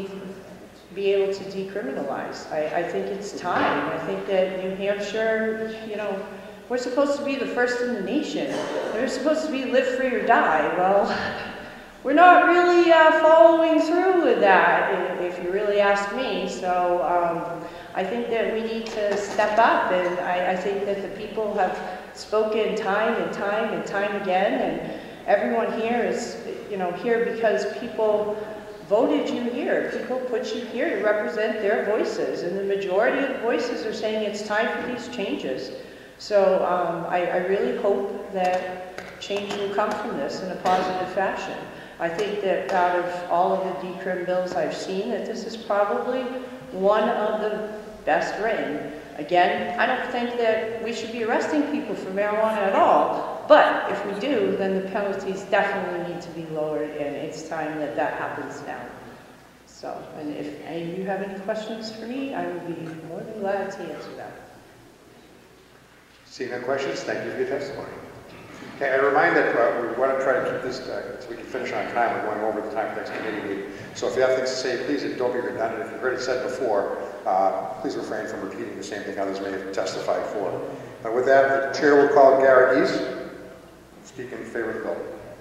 be able to decriminalize. I think it's time. I think that New Hampshire, we're supposed to be the first in the nation. We're supposed to be live free or die. Well, we're not really following through with that, if you really ask me. So I think that we need to step up, and I think that the people have spoken time and time and time again, and everyone here is, here because people voted you here. People put you here to represent their voices, and the majority of the voices are saying it's time for these changes. So I really hope that change will come from this in a positive fashion. I think that out of all of the decrim bills I've seen, that this is probably one of the best written. Again, I don't think that we should be arresting people for marijuana at all, but if we do, then the penalties definitely need to be lowered, and it's time that that happens now. So, and if any of you have any questions for me, I would be more than glad to answer them. Seeing no questions, thank you for your testimony. Okay, I remind that we want to try to keep this so we can finish on time. We're going over the time for the next committee meeting. So if you have things to say, please don't be redundant. If you've heard it said before, please refrain from repeating the same thing others may have testified for. With that, the chair will call Garrett East, speak in favor of the bill.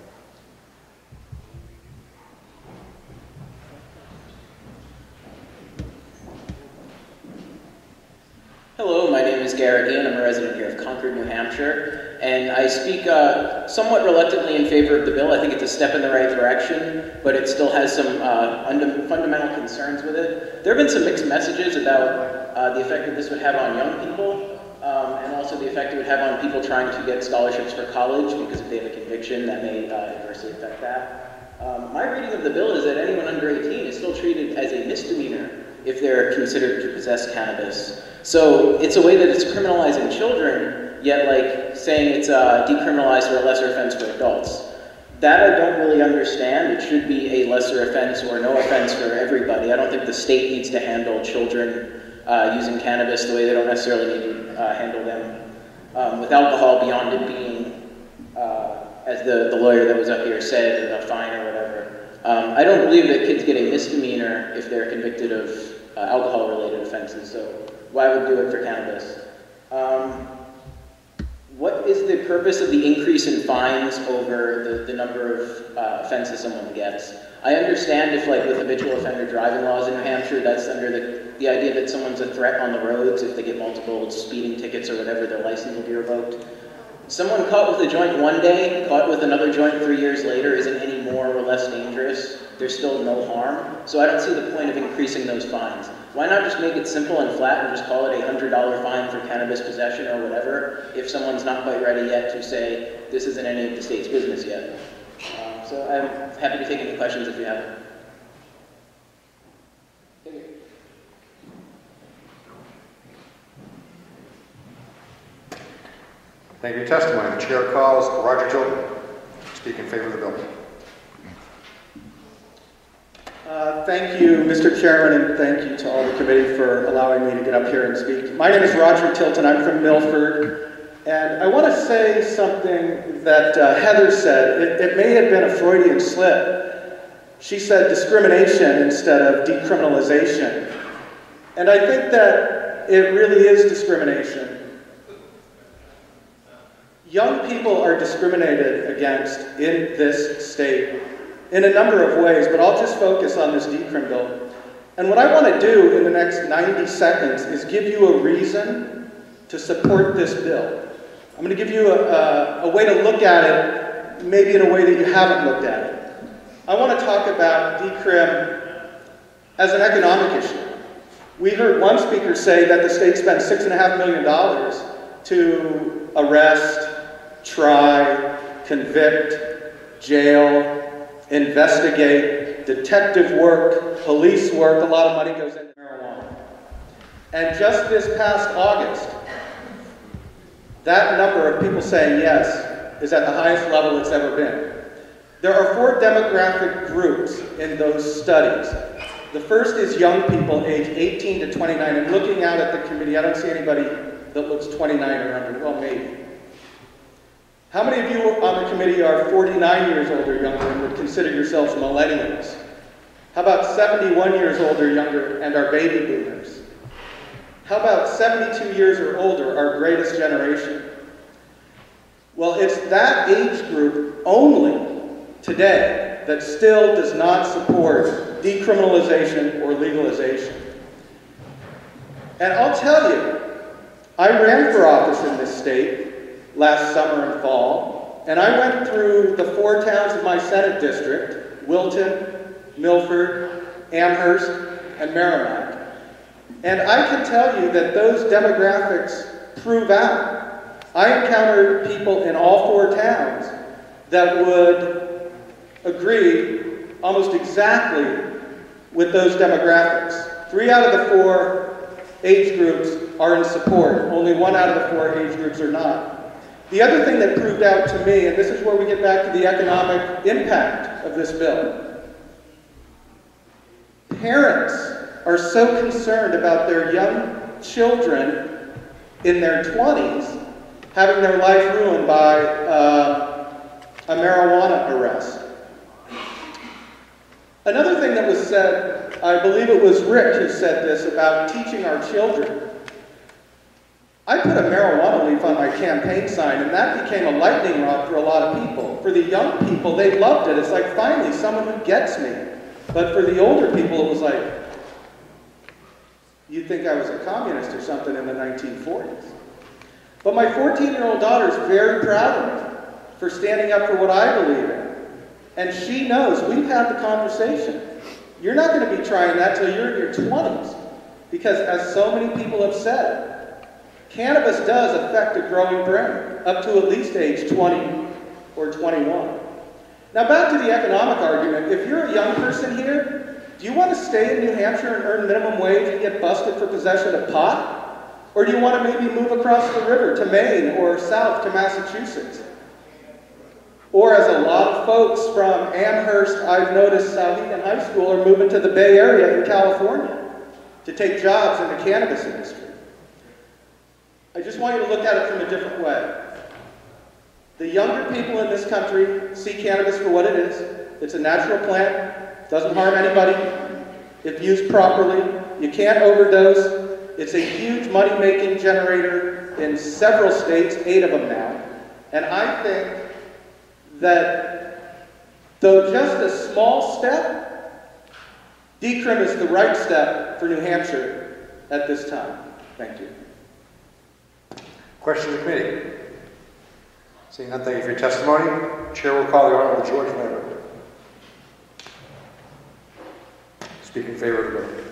Hello, my name is Garrett Ian. I'm a resident here of Concord, New Hampshire, and I speak somewhat reluctantly in favor of the bill. I think it's a step in the right direction, but it still has some fundamental concerns with it. There have been some mixed messages about the effect that this would have on young people, and also the effect it would have on people trying to get scholarships for college, because if they have a conviction, that may adversely affect that. My reading of the bill is that anyone under 18 is still treated as a misdemeanor if they're considered to possess cannabis. So it's a way that it's criminalizing children, yet like saying it's decriminalized for a lesser offense for adults. That I don't really understand. It should be a lesser offense or no offense for everybody. I don't think the state needs to handle children using cannabis the way they don't necessarily need to handle them with alcohol, beyond it being, as the lawyer that was up here said, a fine or whatever. I don't believe that kids get a misdemeanor if they're convicted of alcohol-related offenses, so why would do it for cannabis? What is the purpose of the increase in fines over the number of offenses someone gets? I understand if, like, with habitual offender driving laws in New Hampshire, that's under the idea that someone's a threat on the roads. If they get multiple speeding tickets or whatever, their license will be revoked. Someone caught with a joint one day, caught with another joint 3 years later, isn't any more or less dangerous. There's still no harm. So I don't see the point of increasing those fines. Why not just make it simple and flat and just call it a $100 fine for cannabis possession or whatever, if someone's not quite ready yet to say, this isn't any of the state's business yet. So I'm happy to take any questions if you have them. Thank you for your testimony. The chair calls Roger Tilton, speak in favor of the bill. Thank you, Mr. Chairman, and thank you to all the committee for allowing me to get up here and speak. My name is Roger Tilton. I'm from Milford, and I want to say something that Heather said. It may have been a Freudian slip. She said discrimination instead of decriminalization. And I think that it really is discrimination. Young people are discriminated against in this state in a number of ways, but I'll just focus on this Decrim bill. And what I want to do in the next 90 seconds is give you a reason to support this bill. I'm going to give you a way to look at it, maybe in a way that you haven't looked at it. I want to talk about Decrim as an economic issue. We heard one speaker say that the state spent $6.5 million to arrest, try, convict, jail, investigate, detective work, police work. A lot of money goes into marijuana. And just this past August, that number of people saying yes is at the highest level it's ever been. There are 4 demographic groups in those studies. The first is young people aged 18 to 29. And looking out at the committee, I don't see anybody that looks 29 or under. Well, maybe. How many of you on the committee are 49 years old or younger and would consider yourselves millennials? How about 71 years old or younger and are baby boomers? How about 72 years or older, our greatest generation? Well, it's that age group only today that still does not support decriminalization or legalization. And I'll tell you, I ran for office in this state last summer and fall, and I went through the 4 towns of my Senate district, Wilton, Milford, Amherst, and Merrimack. And I can tell you that those demographics prove out. I encountered people in all 4 towns that would agree almost exactly with those demographics. 3 out of the 4 age groups are in support. Only 1 out of the 4 age groups are not. The other thing that proved out to me, and this is where we get back to the economic impact of this bill. Parents are so concerned about their young children in their 20s having their life ruined by a marijuana arrest. Another thing that was said, I believe it was Rick who said this about teaching our children. I put a marijuana leaf on my campaign sign, and that became a lightning rod for a lot of people. For the young people, they loved it. It's like, finally, someone who gets me. But for the older people, it was like, you'd think I was a communist or something in the 1940s. But my 14-year-old daughter is very proud of me for standing up for what I believe in. And she knows, we've had the conversation. You're not going to be trying that till you're in your 20s. Because as so many people have said, cannabis does affect a growing brain up to at least age 20 or 21. Now back to the economic argument. If you're a young person here, do you want to stay in New Hampshire and earn minimum wage and get busted for possession of pot? Or do you want to maybe move across the river to Maine or south to Massachusetts? Or as a lot of folks from Amherst, I've noticed Souhegan High School are moving to the Bay Area in California to take jobs in the cannabis industry. I just want you to look at it from a different way. The younger people in this country see cannabis for what it is. It's a natural plant, doesn't harm anybody. If used properly, you can't overdose. It's a huge money-making generator in several states, 8 of them now. And I think that though just a small step, Decrim is the right step for New Hampshire at this time. Thank you. Question of the committee. Seeing none, thank you for your testimony. Chair will call the Honorable George Lambert. Speak in favor of the bill.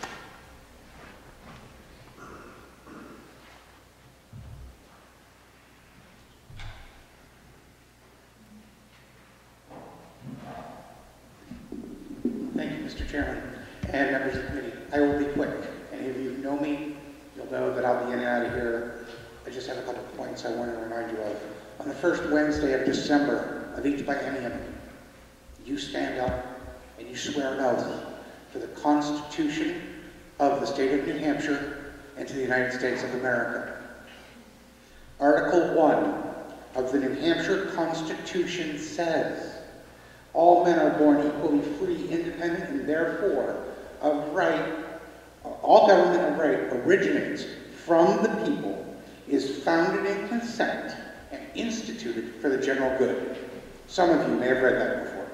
Thank you, Mr. Chairman and members of the committee. I will be quick. Any of you who know me, you'll know that I'll be in and out of here. I just have a couple of points I want to remind you of. On the first Wednesday of December of each biennium, you stand up and you swear an oath to the Constitution of the state of New Hampshire and to the United States of America. Article 1 of the New Hampshire Constitution says, all men are born equally free, independent, and therefore of right, all government of right originates from the people, is founded in consent, and instituted for the general good. Some of you may have read that before.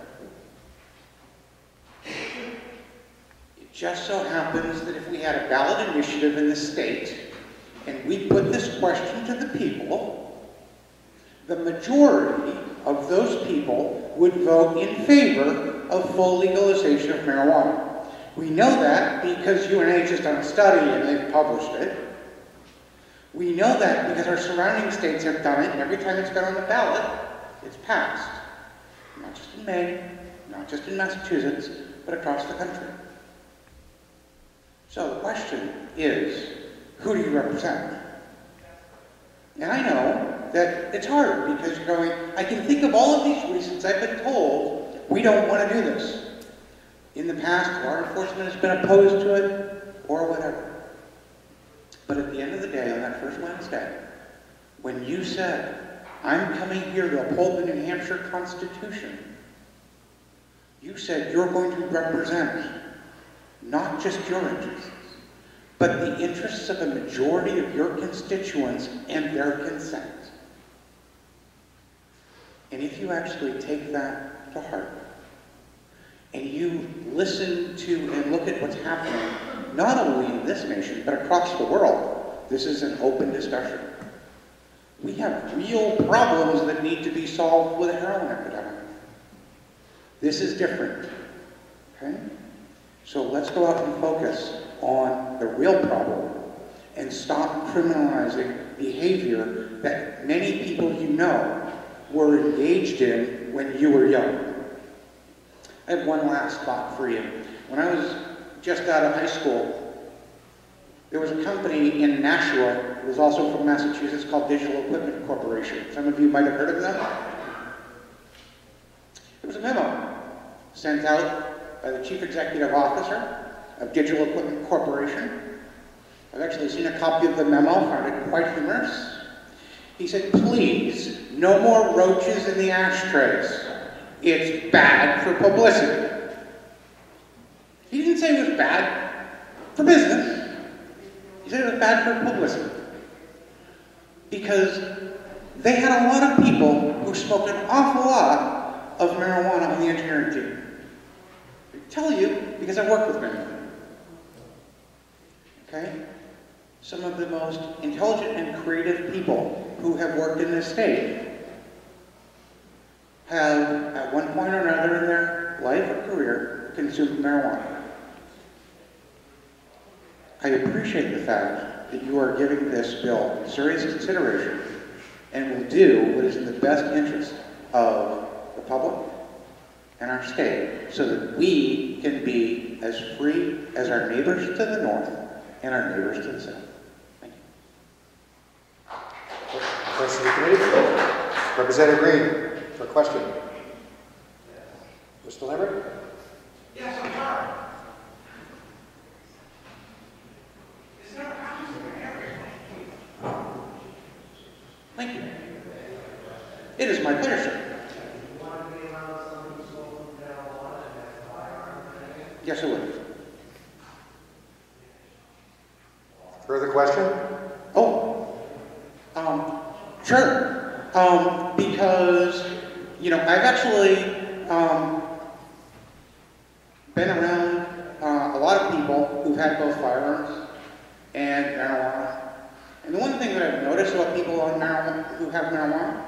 It just so happens that if we had a ballot initiative in the state, and we put this question to the people, the majority of those people would vote in favor of full legalization of marijuana. We know that because UNH has done a study and they've published it. We know that because our surrounding states have done it, and every time it's been on the ballot, it's passed. Not just in Maine, not just in Massachusetts, but across the country. So the question is, who do you represent? And I know that it's hard because you're going, I can think of all of these reasons I've been told we don't want to do this. In the past, law enforcement has been opposed to it, or whatever. But at the end of the day, on that first Wednesday, when you said, I'm coming here to uphold the New Hampshire Constitution, you said you're going to represent not just your interests, but the interests of a majority of your constituents and their consent. And if you actually take that to heart, and you listen to and look at what's happening, not only in this nation, but across the world, this is an open discussion. We have real problems that need to be solved with a heroin epidemic. This is different, okay? So let's go out and focus on the real problem and stop criminalizing behavior that many people you know were engaged in when you were young. I have one last thought for you. When I was just out of high school, there was a company in Nashua, it was also from Massachusetts, called Digital Equipment Corporation. Some of you might have heard of them. There was a memo sent out by the Chief Executive Officer of Digital Equipment Corporation. I've actually seen a copy of the memo, found it quite humorous. He said, please, no more roaches in the ashtrays. It's bad for publicity. He didn't say it was bad for business. He said it was bad for publicity. Because they had a lot of people who smoked an awful lot of marijuana on the engineering team. I tell you, because I work with many of them. Okay? Some of the most intelligent and creative people who have worked in this state have, at one point or another in their life or career, consumed marijuana. I appreciate the fact that you are giving this bill serious consideration and will do what is in the best interest of the public and our state so that we can be as free as our neighbors to the north and our neighbors to the south. Thank you. Question of the committee. Representative Green for question. Mr. Lambert? Yes, I'm sorry. Is there a house in the area? Thank you. It is my pleasure, sir. Yes, I would. Further question? Oh, sure. Because, you know, I've actually been around a lot of people who've had both firearms and marijuana. And the one thing that I've noticed about people on marijuana who have marijuana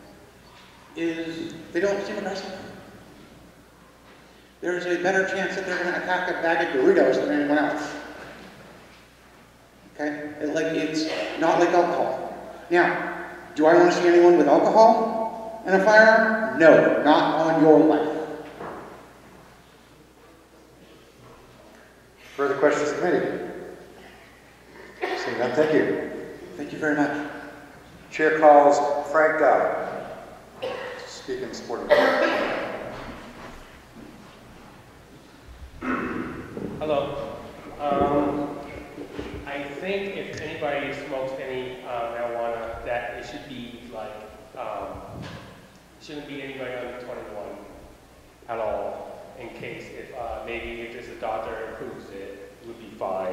is they don't seem aggressive. There's a better chance that they're going to attack a bag of Doritos than anyone else. Okay? It's not like alcohol. Now, do I want to see anyone with alcohol and a firearm? No, not on your life. Further questions of the committee? Seeing none, thank you. Thank you very much. Chair calls Frank Dow to speak in support of the bill. Hello. I think if anybody smokes any marijuana, that it should be like, shouldn't be anybody under 21 at all, in case if maybe if there's a doctor approves it, it would be fine.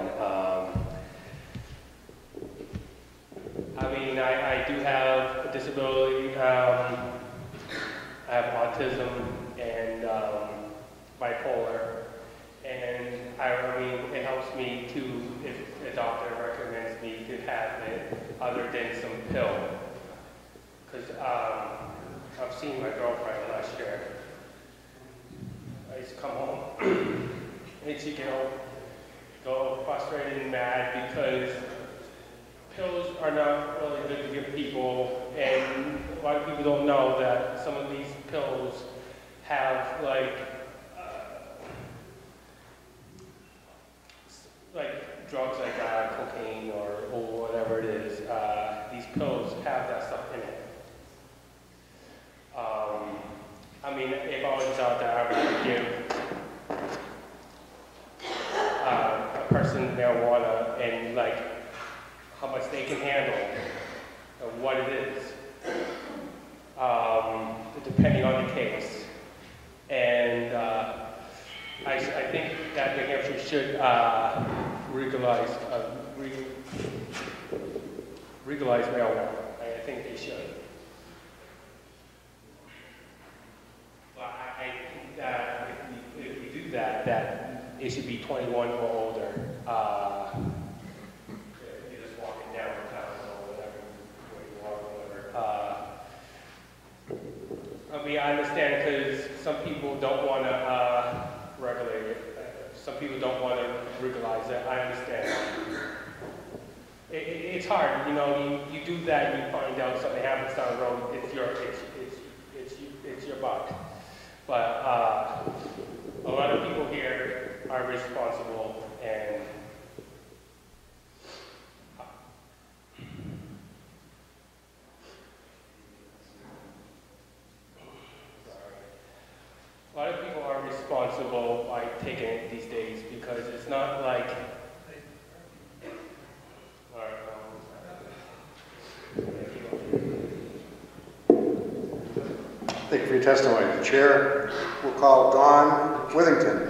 I mean, I do have a disability. I have autism and bipolar. And I mean, it helps me to, if a doctor recommends me to have it other than some pill. Because I've seen my girlfriend last year. I used to come home and she'd go frustrated and mad because pills are not really good to give people. And a lot of people don't know that some of these pills have like drugs like cocaine or whatever it is, these pills have that stuff in it. I mean, if I was out there, I would give a person marijuana and like how much they can handle and what it is, depending on the case. And I think that New Hampshire should legalize marijuana. I think they should. But I think that if we do that, that it should be 21 or older. You're just walking downtown or whatever, where you are or whatever. I mean, I understand because some people don't want to regulate it. Some people don't want to legalize it. I understand. It's hard, you know. You do that, and you find out something happens down the road. It's your buck. But a lot of people here are responsible and. A lot of people are responsible by taking it these days because it's not like. All right, Thank you for your testimony. The chair will call Dawn Withington.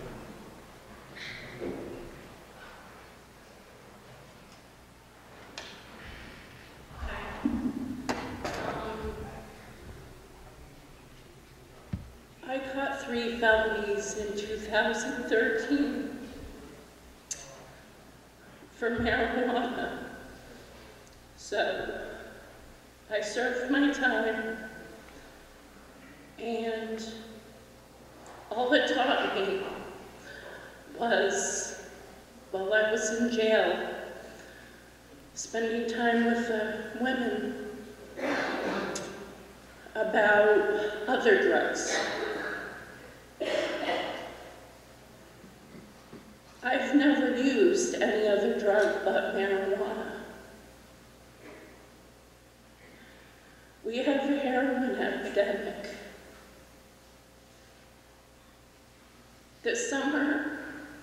I caught 3 felonies in 2013 for marijuana. So I served my time, and all it taught me was, while I was in jail, spending time with the women, about other drugs. I've never used any other drug but marijuana. We have a heroin epidemic. This summer,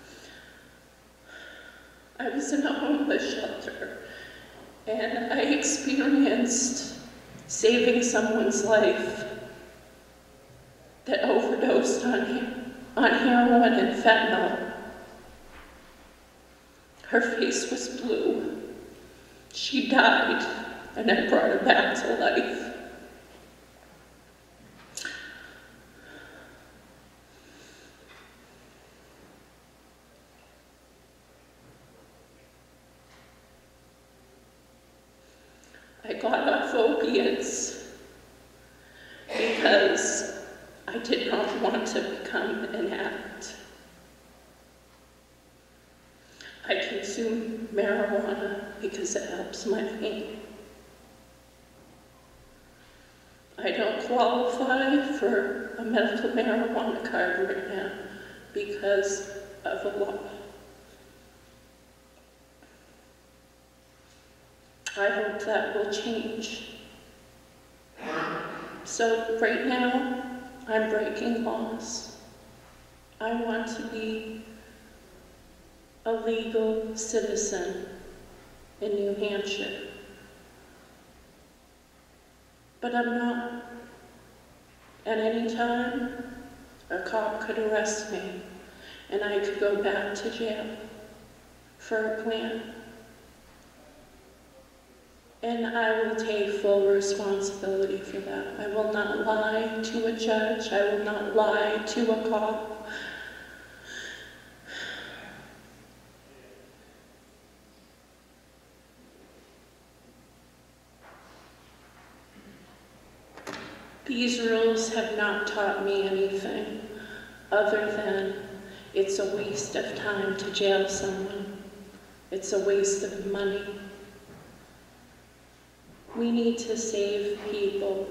I was in a homeless shelter, and I experienced saving someone's life that overdosed on heroin and fentanyl. Her face was blue. She died, and I brought her back to life. I got off opiates because I did not want to become an addict. I consume marijuana because it helps my pain. I don't qualify for a medical marijuana card right now because of a law. I hope that will change. So right now, I'm breaking laws. I want to be a legal citizen in New Hampshire. But I'm not. At any time, a cop could arrest me, and I could go back to jail for a plan. And I will take full responsibility for that. I will not lie to a judge. I will not lie to a cop. These rules have not taught me anything other than it's a waste of time to jail someone. It's a waste of money. We need to save people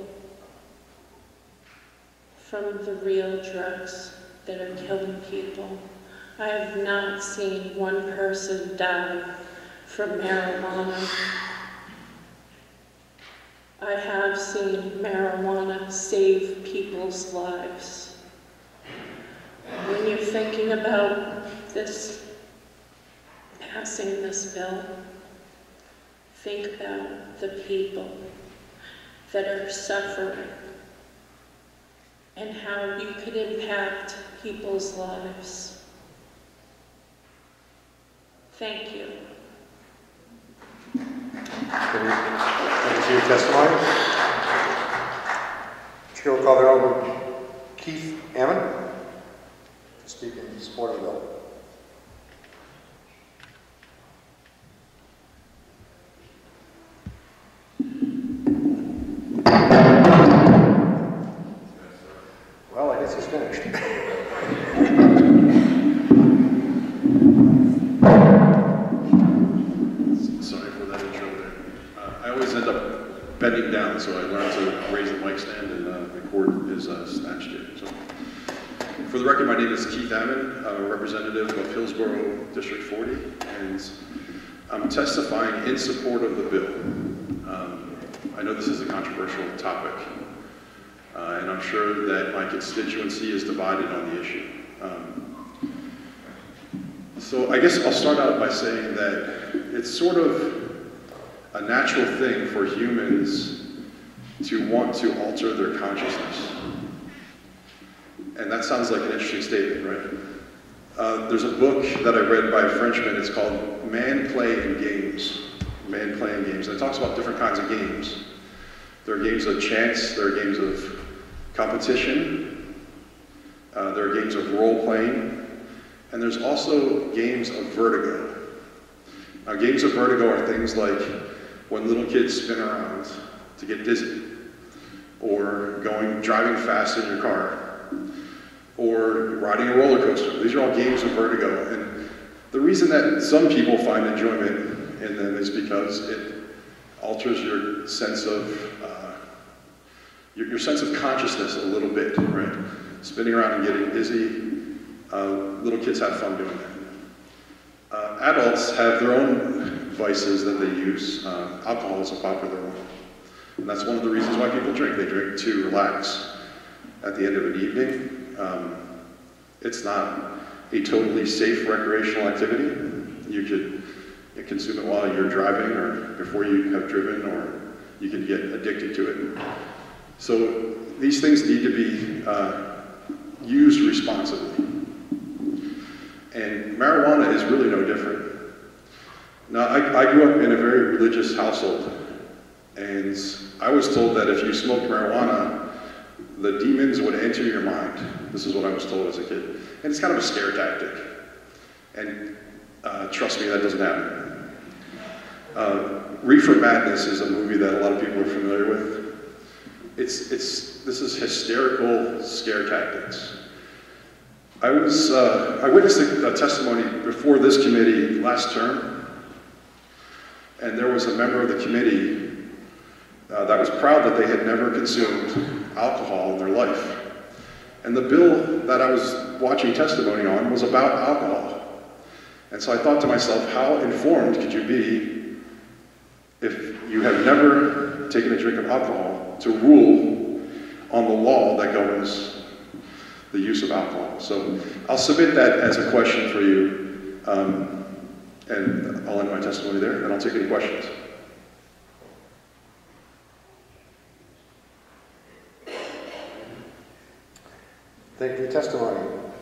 from the real drugs that are killing people. I have not seen one person die from marijuana. I have seen marijuana save people's lives. When you're thinking about this, passing this bill, think about the people that are suffering and how you could impact people's lives. Thank you. Thank you for your testimony. Chair will call the Honorable Keith Ammon to speak in support of the bill. Well, I guess he's finished. Sorry for that intro there. I always end up bending down, so I learned to raise the mic stand, and the cord is snatched here. So, for the record, my name is Keith Ammon. I'm a representative of Hillsborough District 40, and I'm testifying in support of the bill. I know this is a controversial topic, and I'm sure that my constituency is divided on the issue. So I guess I'll start out by saying that it's sort of a natural thing for humans to want to alter their consciousness. And that sounds like an interesting statement, right? There's a book that I read by a Frenchman. It's called Man Playing Games. Man Playing Games. And it talks about different kinds of games. There are games of chance. There are games of competition. There are games of role-playing. And there's also games of vertigo. Now, games of vertigo are things like when little kids spin around to get dizzy, or driving fast in your car, or riding a roller coaster. These are all games of vertigo. And the reason that some people find enjoyment in them is because it alters your sense of your sense of consciousness a little bit, right? Spinning around and getting dizzy. Little kids have fun doing that. Adults have their own vices that they use. Alcohol is a popular one. And that's one of the reasons why people drink. They drink to relax at the end of an evening. It's not a totally safe recreational activity. You could consume it while you're driving or before you have driven, or you can get addicted to it. So these things need to be used responsibly. And marijuana is really no different. Now, I grew up in a very religious household, and I was told that if you smoked marijuana, the demons would enter your mind. This is what I was told as a kid. And it's kind of a scare tactic. And trust me, that doesn't happen. Reefer Madness is a movie that a lot of people are familiar with. This is hysterical scare tactics. I witnessed a testimony before this committee last term, and there was a member of the committee that was proud that they had never consumed alcohol in their life. And the bill that I was watching testimony on was about alcohol. And so I thought to myself, how informed could you be if you have never taken a drink of alcohol to rule on the law that governs the use of alcohol? So I'll submit that as a question for you, and I'll end my testimony there, and I'll take any questions. Thank you for your testimony.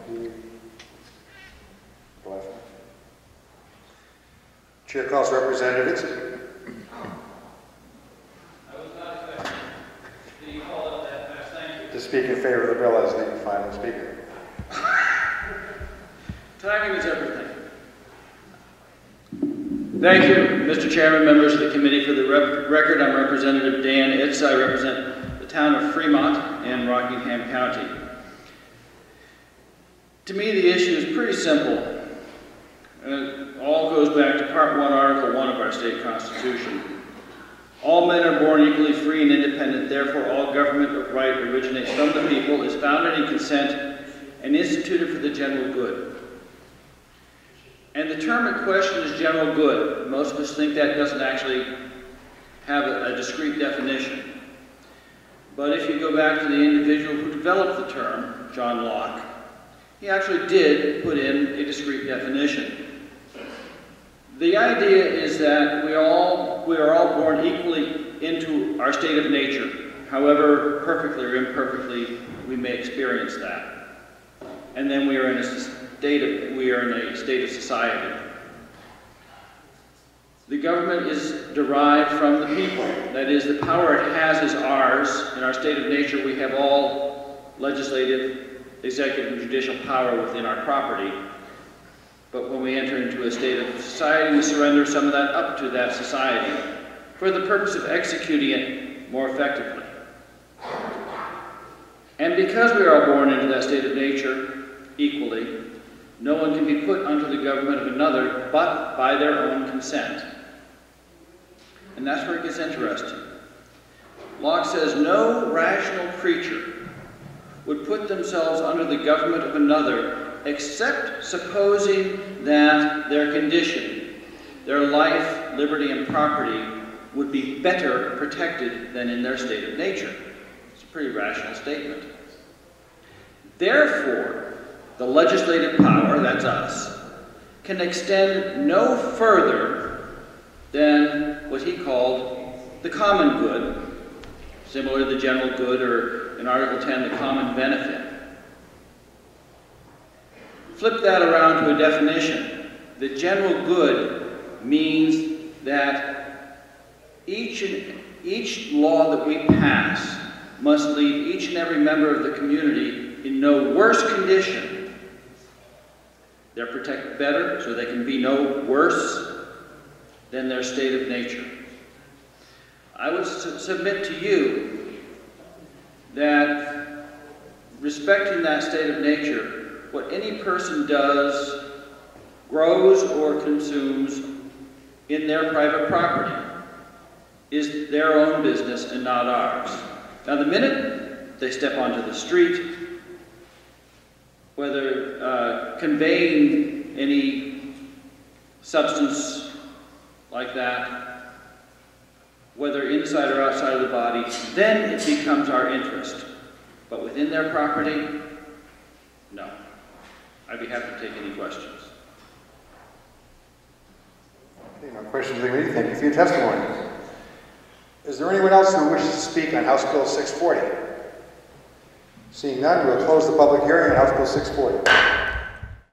Chair calls Representative Itzik. To speak in favor of the bill as the final speaker. Timing is everything. Thank you, Mr. Chairman, members of the committee. For the record, I'm Representative Dan Itz. I represent the town of Fremont in Rockingham County. To me, the issue is pretty simple. It all goes back to Part 1, Article 1 of our state constitution. All men are born equally free and independent, therefore all government of right originates from the people, is founded in consent, and instituted for the general good. And the term in question is general good. Most of us think that doesn't actually have a discrete definition. But if you go back to the individual who developed the term, John Locke, he actually did put in a discrete definition. The idea is that we are all born equally into our state of nature, however perfectly or imperfectly we may experience that. And then we are in a state of society. The government is derived from the people. That is, the power it has is ours. In our state of nature, we have all legislative, executive, and judicial power within our property. But when we enter into a state of society, we surrender some of that up to that society for the purpose of executing it more effectively. And because we are all born into that state of nature equally, no one can be put under the government of another but by their own consent. And that's where it gets interesting. Locke says no rational creature would put themselves under the government of another except supposing that their condition, their life, liberty, and property would be better protected than in their state of nature. It's a pretty rational statement. Therefore, the legislative power, that's us, can extend no further than what he called the common good, similar to the general good, or in Article 10, the common benefit. Flip that around to a definition. The general good means that each law that we pass must leave each and every member of the community in no worse condition. They're protected better, so they can be no worse than their state of nature. I would submit to you that respecting that state of nature, what any person does, grows, or consumes in their private property is their own business and not ours. Now, the minute they step onto the street, whether conveying any substance like that, whether inside or outside of the body, then it becomes our interest. But within their property, no. I'd be happy to take any questions. Okay, no questions of the committee. Thank you for your testimony. Is there anyone else who wishes to speak on House Bill 640? Seeing none, we'll close the public hearing on House Bill 640.